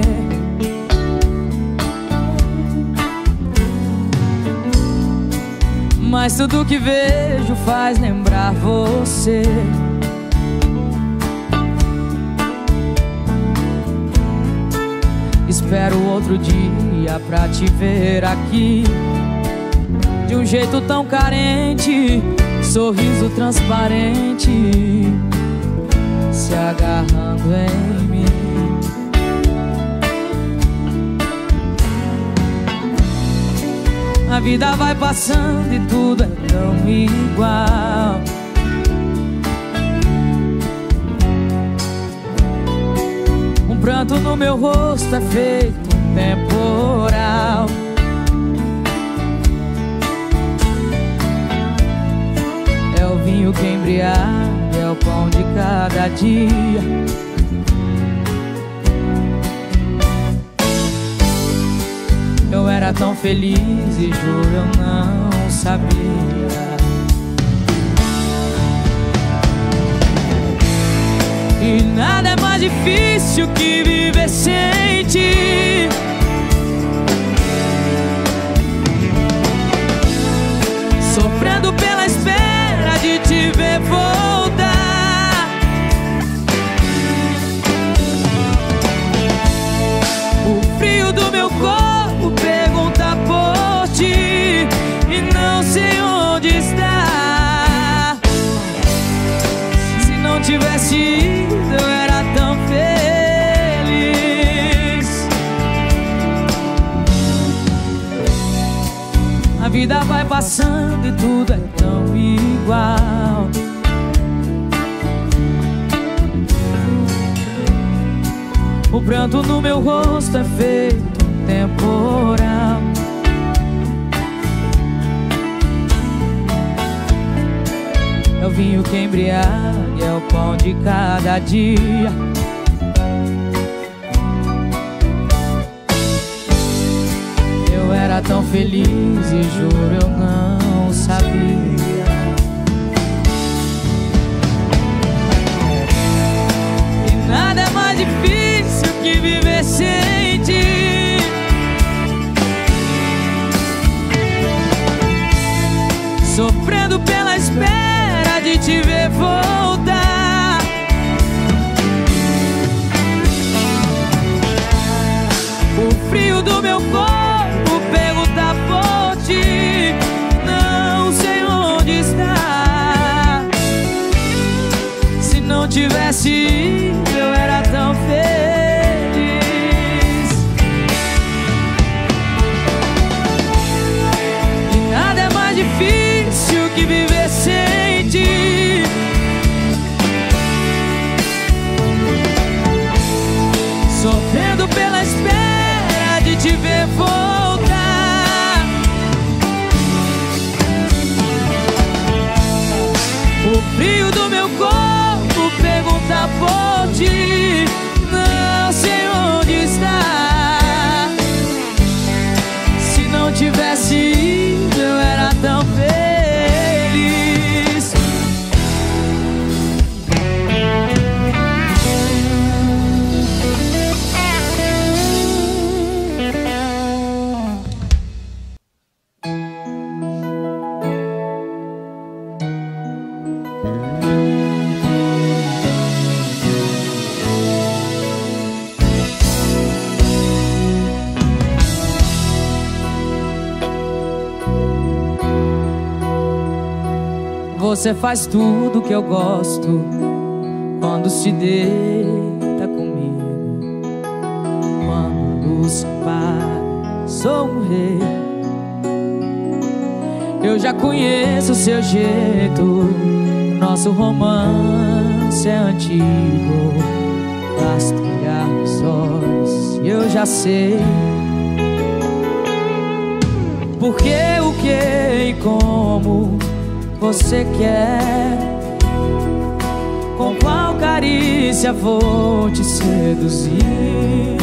Mas tudo que vejo faz lembrar você. Espero outro dia pra te ver aqui, de um jeito tão carente, sorriso transparente, se agarrando em mim. A vida vai passando e tudo é tão igual. Um pranto no meu rosto é feito um temporal. É o vinho que embriaga, é o pão de cada dia. Eu era tão feliz e juro eu não sabia. E nada é mais difícil que viver sem ti. Sofrendo pela espera de te ver voltar. O frio do meu corpo pergunta por ti e não sei onde está. Se não tivesse ido eu era tão feliz. A vida vai passando e tudo é tão igual. O pranto no meu rosto é feito um temporal. É o vinho que embriaga, é o pão de cada dia. Eu era tão feliz e juro eu não sabia. E nada é mais difícil que viver sem ti. Sofrendo pela espera de te ver voltar. O frio do meu corpo pergunta por ti, não sei onde está. Se não tivesse ido eu era tão feliz. E nada é mais difícil que viver sem ti. Sofrendo pela espera de te ver voltar. O frio do meu corpo pergunta por ti, não sei onde está. Se não tivesse ido eu era tão feliz. Você faz tudo que eu gosto quando se deita comigo. Quando a luz apaga, sou um rei. Eu já conheço o seu jeito, nosso romance é antigo. Basta olhar nos olhos e eu já sei por que, o que e como você quer. Com qual carícia vou te seduzir?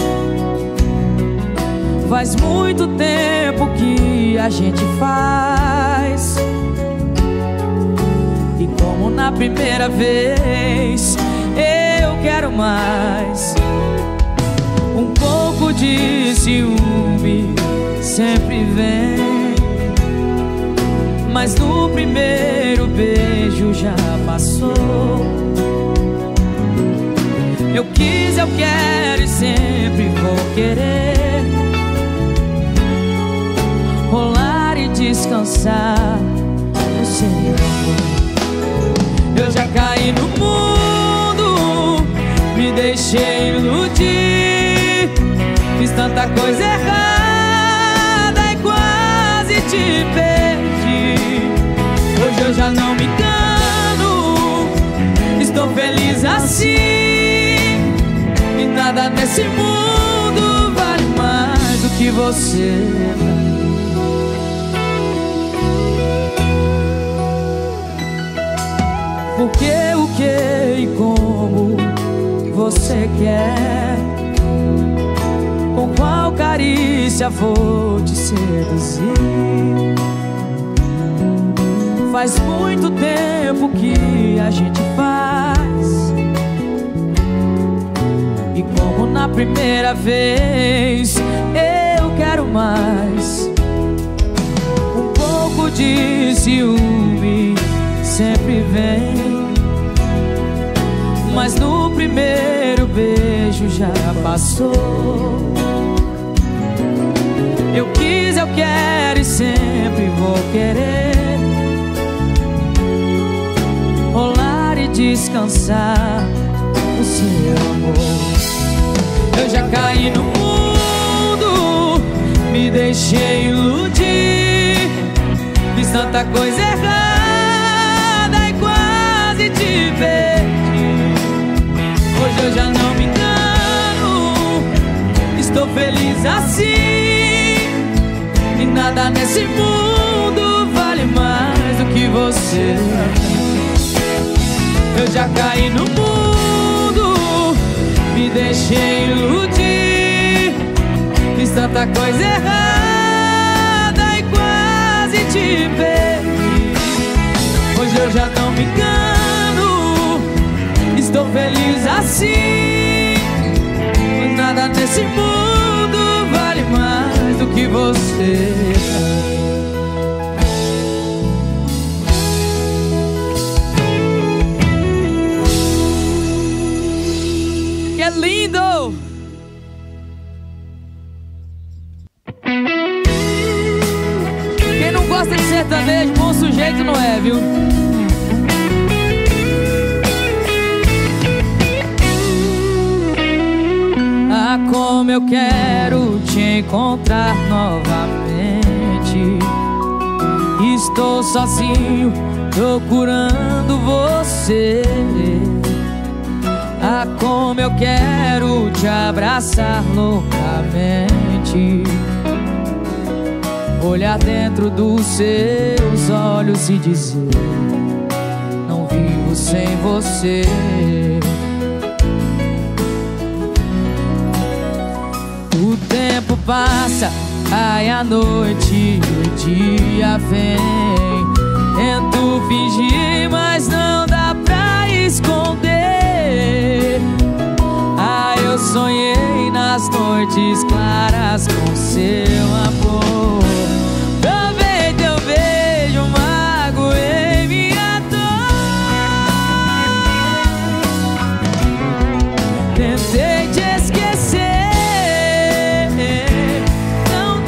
Faz muito tempo que a gente faz, e como na primeira vez eu quero mais. Um pouco de ciúme sempre vem, mas no primeiro beijo já passou. Eu quis, eu quero e sempre vou querer rolar e descansar no seu amor. Eu já caí no mundo, me deixei iludir, fiz tanta coisa errada e quase te perdi. Hoje eu já não me engano, estou feliz assim, e nada nesse mundo vale mais do que você pra mim. Porque o que e como você quer, com qual carícia vou te seduzir. Faz muito tempo que a gente faz, e como na primeira vez, eu quero mais. Um pouco de ciúme sempre vem, mas no primeiro beijo já passou. Eu quis, eu quero e sempre vou querer rolar e descansar no seu amor. Eu já caí no mundo, me deixei iludir, fiz tanta coisa errada e quase te perdi. Hoje eu já não me engano, estou feliz assim, e nada nesse mundo vale mais do que você. Eu já caí no mundo, me deixei iludir, fiz tanta coisa errada e quase te perdi. Hoje eu já não me engano, estou feliz assim, e nada nesse mundo vale mais do que você. Que lindo! Quem não gosta de sertanejo, bom sujeito não é, viu? Ah, como eu quero te encontrar novamente. Estou sozinho procurando você. Ah, como eu quero te abraçar loucamente, olhar dentro dos seus olhos e dizer: não vivo sem você. O tempo passa, cai a noite e o dia vem. Tento fingir, mas não dá pra esconder. Ah, eu sonhei nas noites claras com seu amor. Talvez eu veja um mago em minha dor. Tentei te esquecer, não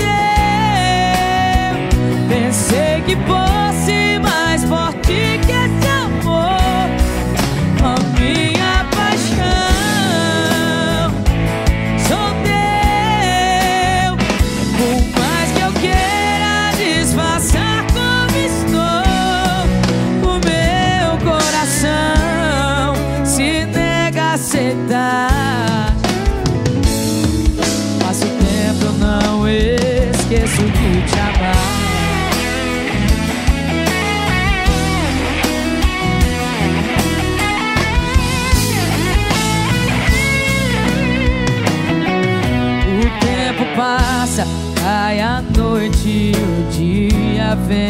deu. Pensei que fosse mais forte que esse amor. A minha paixão sou teu. Por mais que eu queira disfarçar como estou, o meu coração se nega a aceitar. Passa o tempo, eu não esqueço de te amar. Passa, cai a noite e o dia vem.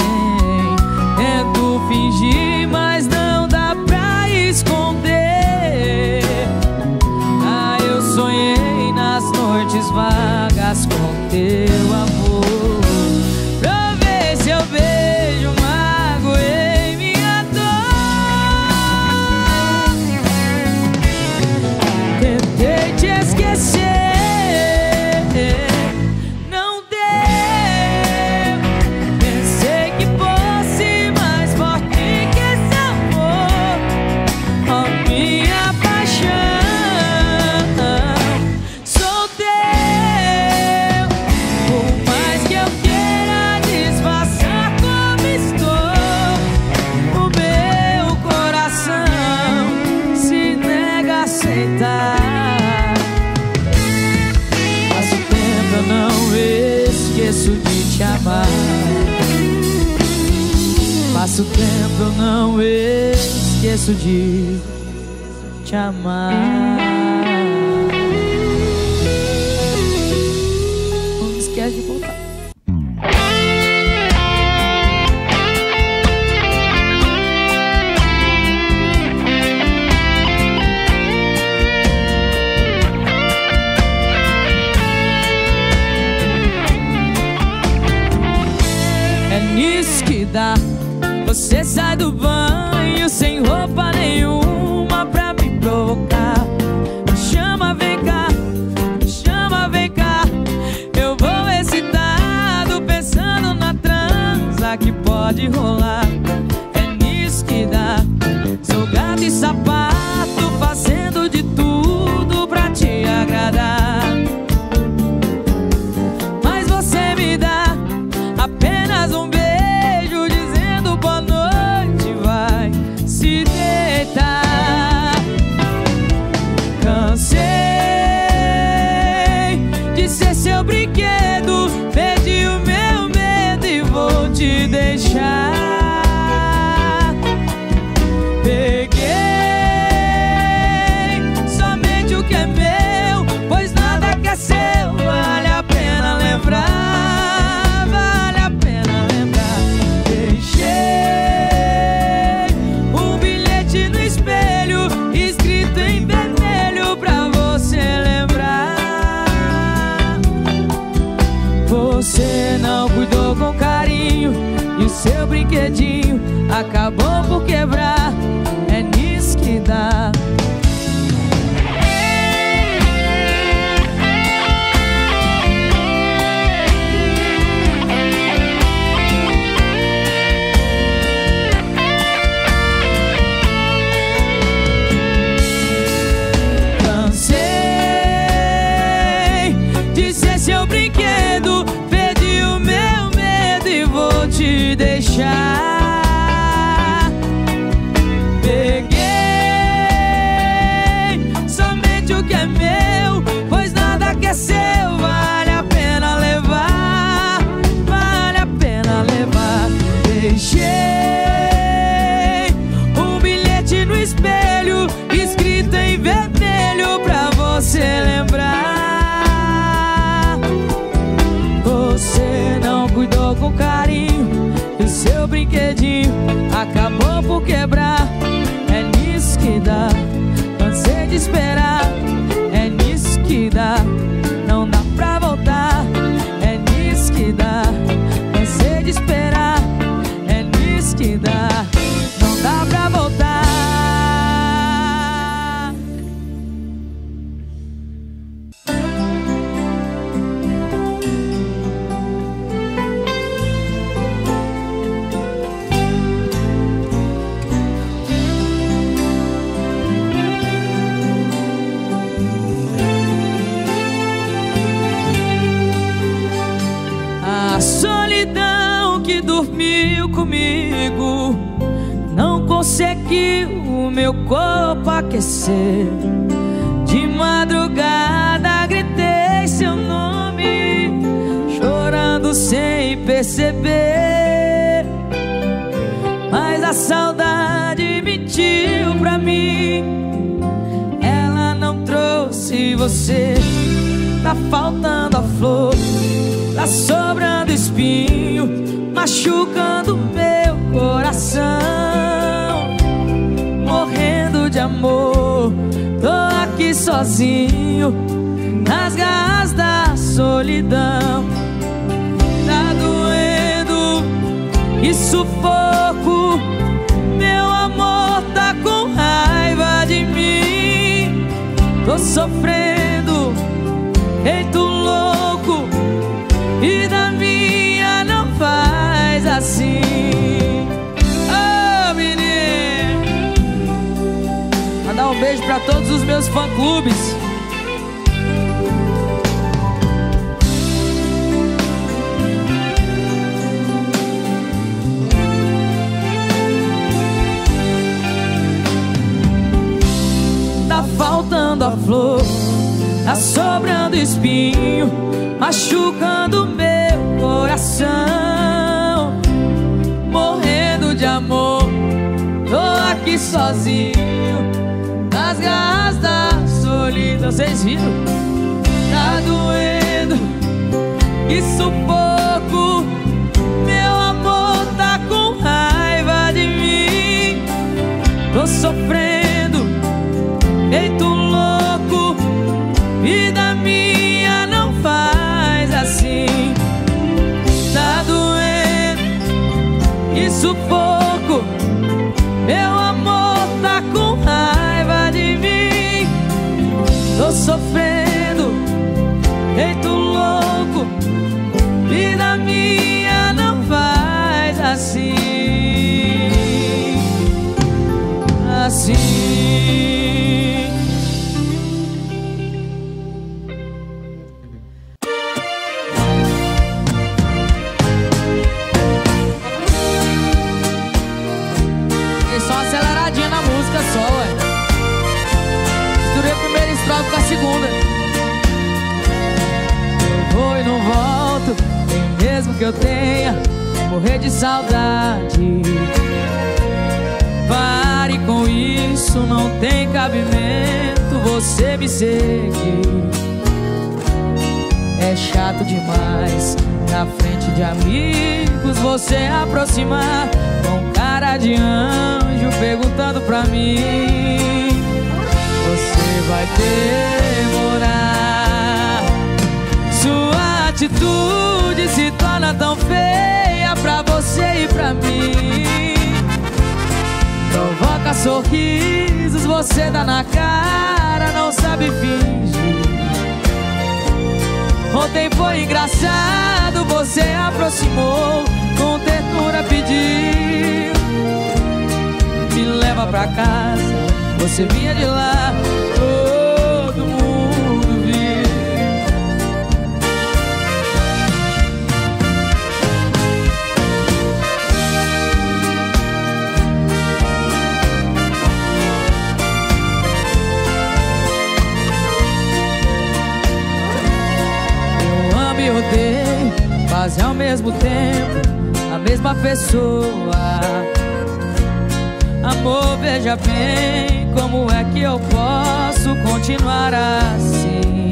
Tento fingir, mas não dá pra esconder. teu amor, pra ver se eu vejo mago em minha dor. Tentei te esquecer, não deu. Pensei que fosse mais forte que esse amor, ó minha paixão. Sou teu, por mais que eu queira disfarçar como estou, o meu coração se nega a aceitar. Passo tempo, eu não esqueço de te amar. Passo tempo, eu não esqueço de te amar. Não esquece de voltar. É nisso que dá. Você sai do banho sem roupa nenhuma pra me provocar. Me chama, vem cá, me chama, vem cá. Eu vou excitado pensando na transa que pode rolar. É nisso que dá. Sou gato e sapato fazendo de tudo pra te agradar. Mas você me dá apenas um beijo dizendo boa noite, vai se deitar. Cansei de ser seu brinquedo, perdi o meu medo e vou te deixar. Peguei somente o que é meu, pois nada que é seu vale a pena lembrar, vale a pena lembrar. Deixei um bilhete no espelho escrito em vermelho pra você lembrar. Você não cuidou com carinho e o seu brinquedinho acabou por quebrar. É nisso que dá. Cansei de ser seu brinquedo, perdi o meu medo e vou te deixar. Peguei somente o que é meu, pois nada que é seu vale a pena levar, vale a pena levar. Deixei um bilhete no espelho escrito em vermelho pra você lembrar. Você não cuidou com carinho e o seu brinquedinho acabou por quebrar. É nisso que dá. Cansei de esperar. É nisso que dá. Não dá pra voltar. É nisso que dá. Cansei de esperar. É nisso que dá. Não dá pra voltar. A solidão que dormiu comigo não conseguiu o meu corpo aquecer. De madrugada gritei seu nome, chorando sem perceber. Mas a saudade mentiu pra mim, ela não trouxe você. Tá faltando a flor, tá sobrando espinho, machucando meu coração. Morrendo de amor, tô aqui sozinho nas garras da solidão. Tá doendo, que sufoco. Meu amor tá com raiva de mim. Tô sofrendo, feito louco. Vida minha não faz assim. Oh, menino. Mandar um beijo pra todos os meus fã-clubes. Tá faltando a flor, tá sobrando espinho, machucando meu coração. Morrendo de amor, tô aqui sozinho, nas garras da solidão. Vocês viram? Tá doendo, que sufoco. Meu amor tá com raiva de mim. Tô sofrendo, feito louco. Vida minha não faz assim. Tá doendo, que sufoco. Meu amor tá com raiva de mim. Tô sofrendo, feito louco. Vida minha não faz assim. Assim. Só, ué. Misturei a primeira estrofe com a segunda. Eu vou e não volto, nem mesmo que eu tenha morrer de saudade. Pare com isso, não tem cabimento você me seguir. É chato demais na frente de amigos você aproximar com cara de anjo perguntando pra mim. Você vai demorar. Sua atitude se torna tão feia pra você e pra mim. Provoca sorrisos, você dá na cara, não sabe fingir. Ontem foi engraçado, você aproximou, com ternura pediu. Me leva pra casa, você vinha de lá, todo mundo viu. Eu amo e odeio, quase ao mesmo tempo, a mesma pessoa. Amor, veja bem, como é que eu posso continuar assim?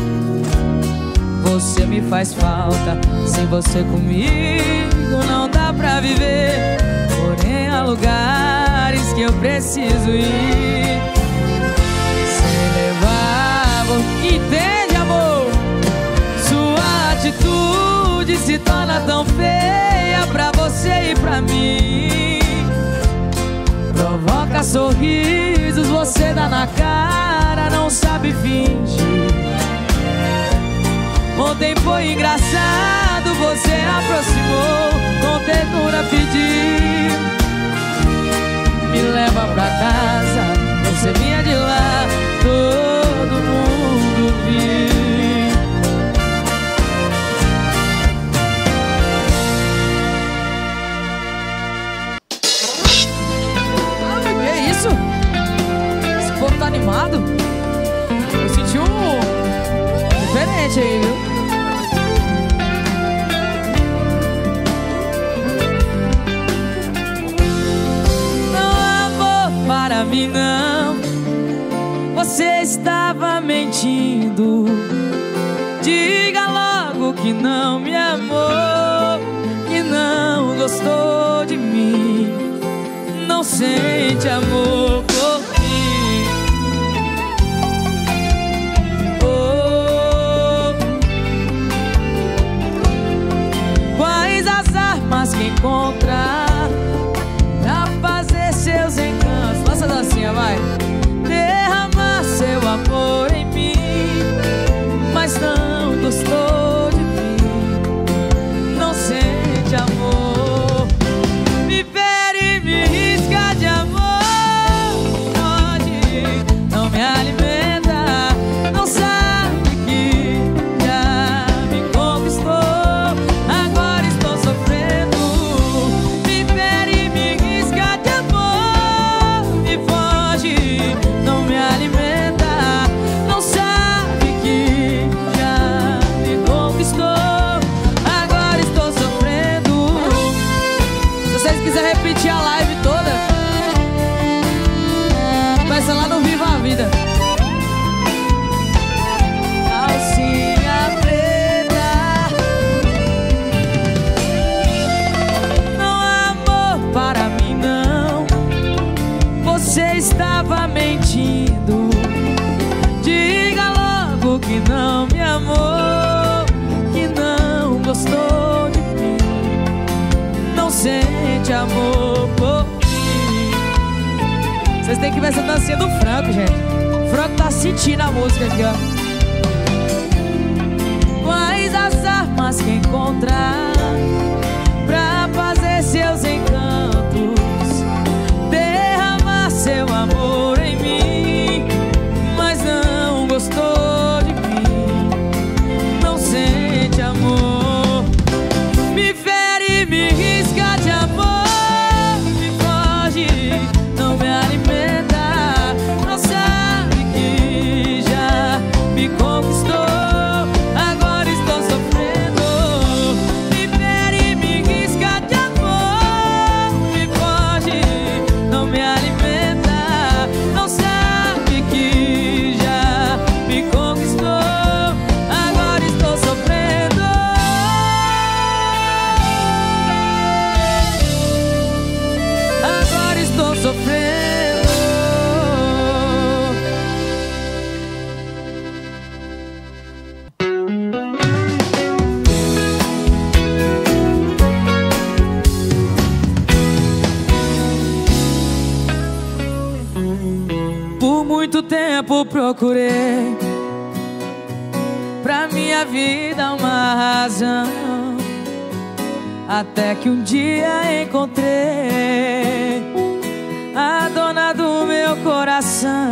Você me faz falta, sem você comigo não dá pra viver. Porém há lugares que eu preciso ir. Sem levar, entende, amor? Sua atitude se torna tão feia pra você e pra mim. Provoca sorrisos, você dá na cara, não sabe fingir. Ontem foi engraçado, você aproximou, com ternura pediu. Me leva pra casa, você vinha de lá, todo mundo viu. Tá animado? Eu senti um diferente aí, viu? Não, amor, para mim não. Você estava mentindo. Diga logo que não me amou, que não gostou de mim, não sente amor por mim. têm que ver essa dancinha do Franco, gente. O Franco tá sentindo a música aqui, ó. Quais as armas que encontrar pra fazer seus encantos, derramar seu amor em mim, mas não gostou de mim, não sente amor, me fere, me risca de amor, me foge, não me alimenta, não sabe que já me conquistou. Muito tempo procurei pra minha vida uma razão, até que um dia encontrei a dona do meu coração,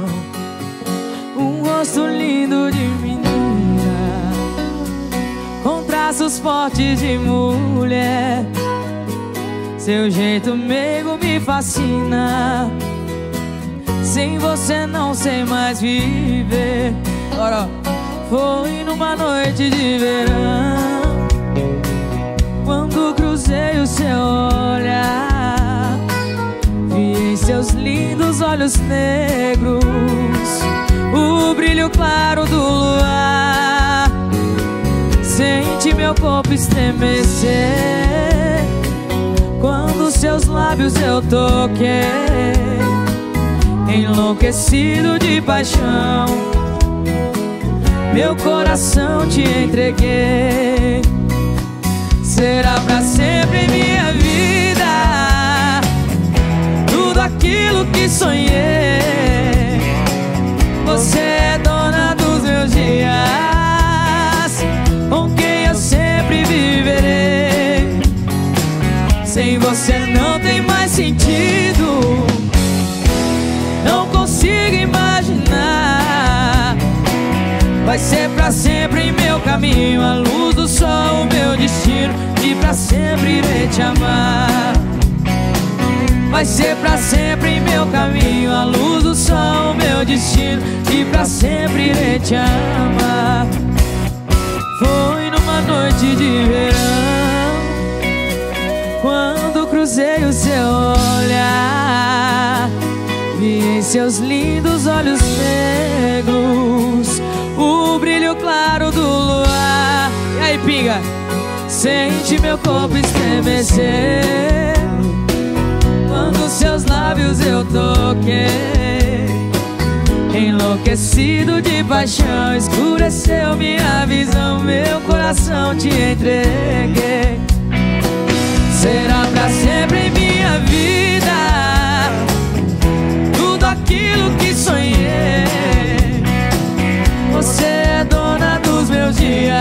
um rosto lindo de menina, com traços fortes de mulher. Seu jeito meigo me fascina, sem você não sei mais viver. Agora, foi numa noite de verão, quando cruzei o seu olhar, vi em seus lindos olhos negros o brilho claro do luar. Senti meu corpo estremecer quando seus lábios eu toquei, enlouquecido de paixão, meu coração te entreguei. Será pra sempre minha vida, tudo aquilo que sonhei. Você é dona dos meus dias, com quem eu sempre viverei. Sem você não tem mais sentido, não consigo imaginar. Vai ser pra sempre em meu caminho, a luz do sol, o meu destino, e pra sempre irei te amar. Vai ser pra sempre em meu caminho, a luz do sol, o meu destino, e pra sempre irei te amar. Foi numa noite de verão, quando cruzei o seu olhar, vi em seus lindos olhos negros o brilho claro do luar. E aí, pinga? Sente meu corpo estremecer quando seus lábios eu toquei, enlouquecido de paixão, escureceu minha visão, meu coração te entreguei. Será pra sempre em minha vida, tudo aquilo que sonhei. Você é dona dos meus dias,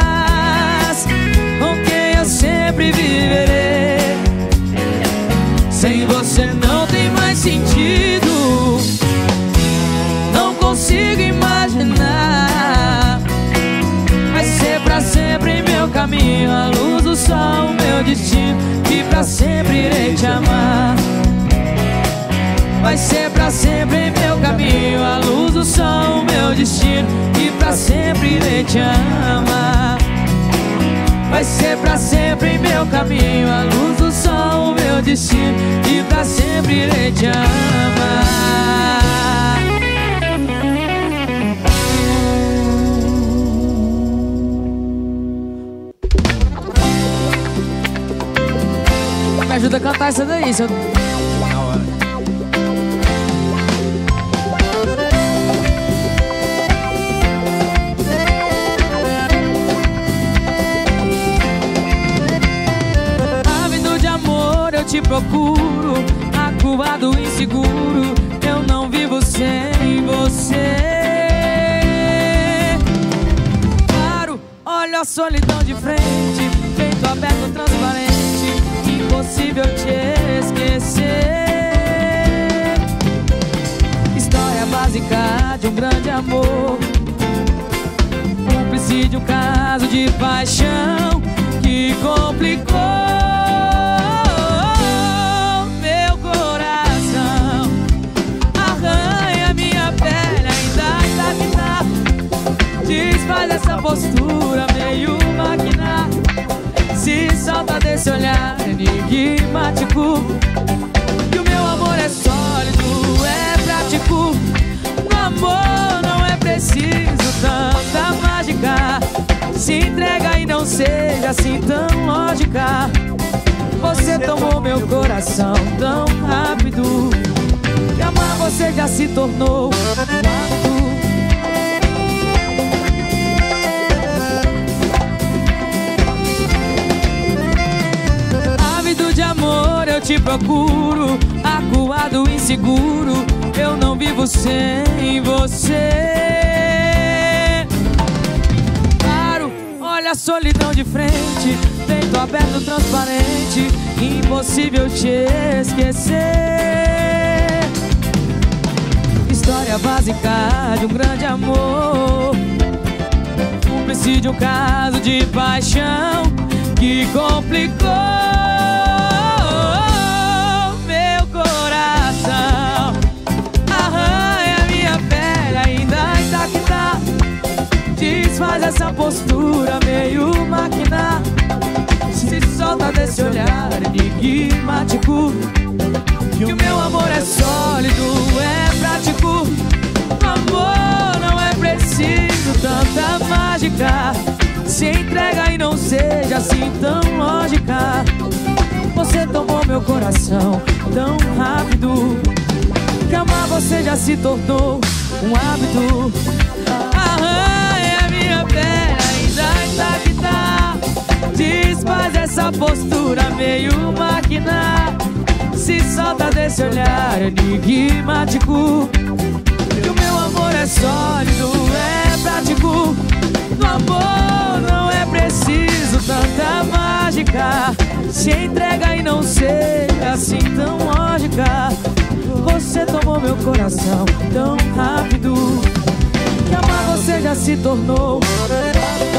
com quem eu sempre viverei. Sem você não tem mais sentido, não consigo imaginar. Vai ser pra sempre em meu caminho, a luz do sol, o meu destino, e pra sempre irei te amar. Vai ser pra sempre em meu caminho, a luz do sol, o meu destino, e pra sempre irei te amar. Vai ser pra sempre em meu caminho, a luz do sol, o meu destino, e pra sempre irei te amar. Me ajuda a cantar essa daí, seu... Ávido de amor eu te procuro, acuado, inseguro, sem você. Paro, olho a solidão de frente, peito aberto, transparente, impossível te esquecer. História básica de um grande amor, cúmplice de um caso de paixão que complicou meu coração. Arranha minha pele, ainda ainda desfaz essa postura meio máquina. Se solta desse olhar enigmático, que o meu amor é sólido, é prático. No amor não é preciso tanta mágica. Se entrega e não seja assim tão lógica. Você tomou meu coração tão rápido, que amar você já se tornou um hábito. Ávido de amor eu te procuro, acuado, inseguro, eu não vivo sem você. Olha a solidão de frente, peito aberto, transparente, impossível te esquecer. História básica de um grande amor, cúmplice de um caso de paixão que complicou meu coração. Arranha minha pele, ainda intacta, desfaz essa postura meio máquina. Se solta desse olhar enigmático, que o meu amor é sólido, é prático. No amor não é preciso tanta mágica. Se entrega e não seja assim tão lógica. Você tomou meu coração tão rápido, que amar você já se tornou um hábito. Arranha minha pele, ainda intacta, desfaz essa postura meio máquina. Se solta desse olhar enigmático, que o meu amor é sólido, é prático. No amor não é preciso tanta mágica. Se entrega e não seja assim tão lógica. Você tomou meu coração tão rápido, que amar você já se tornou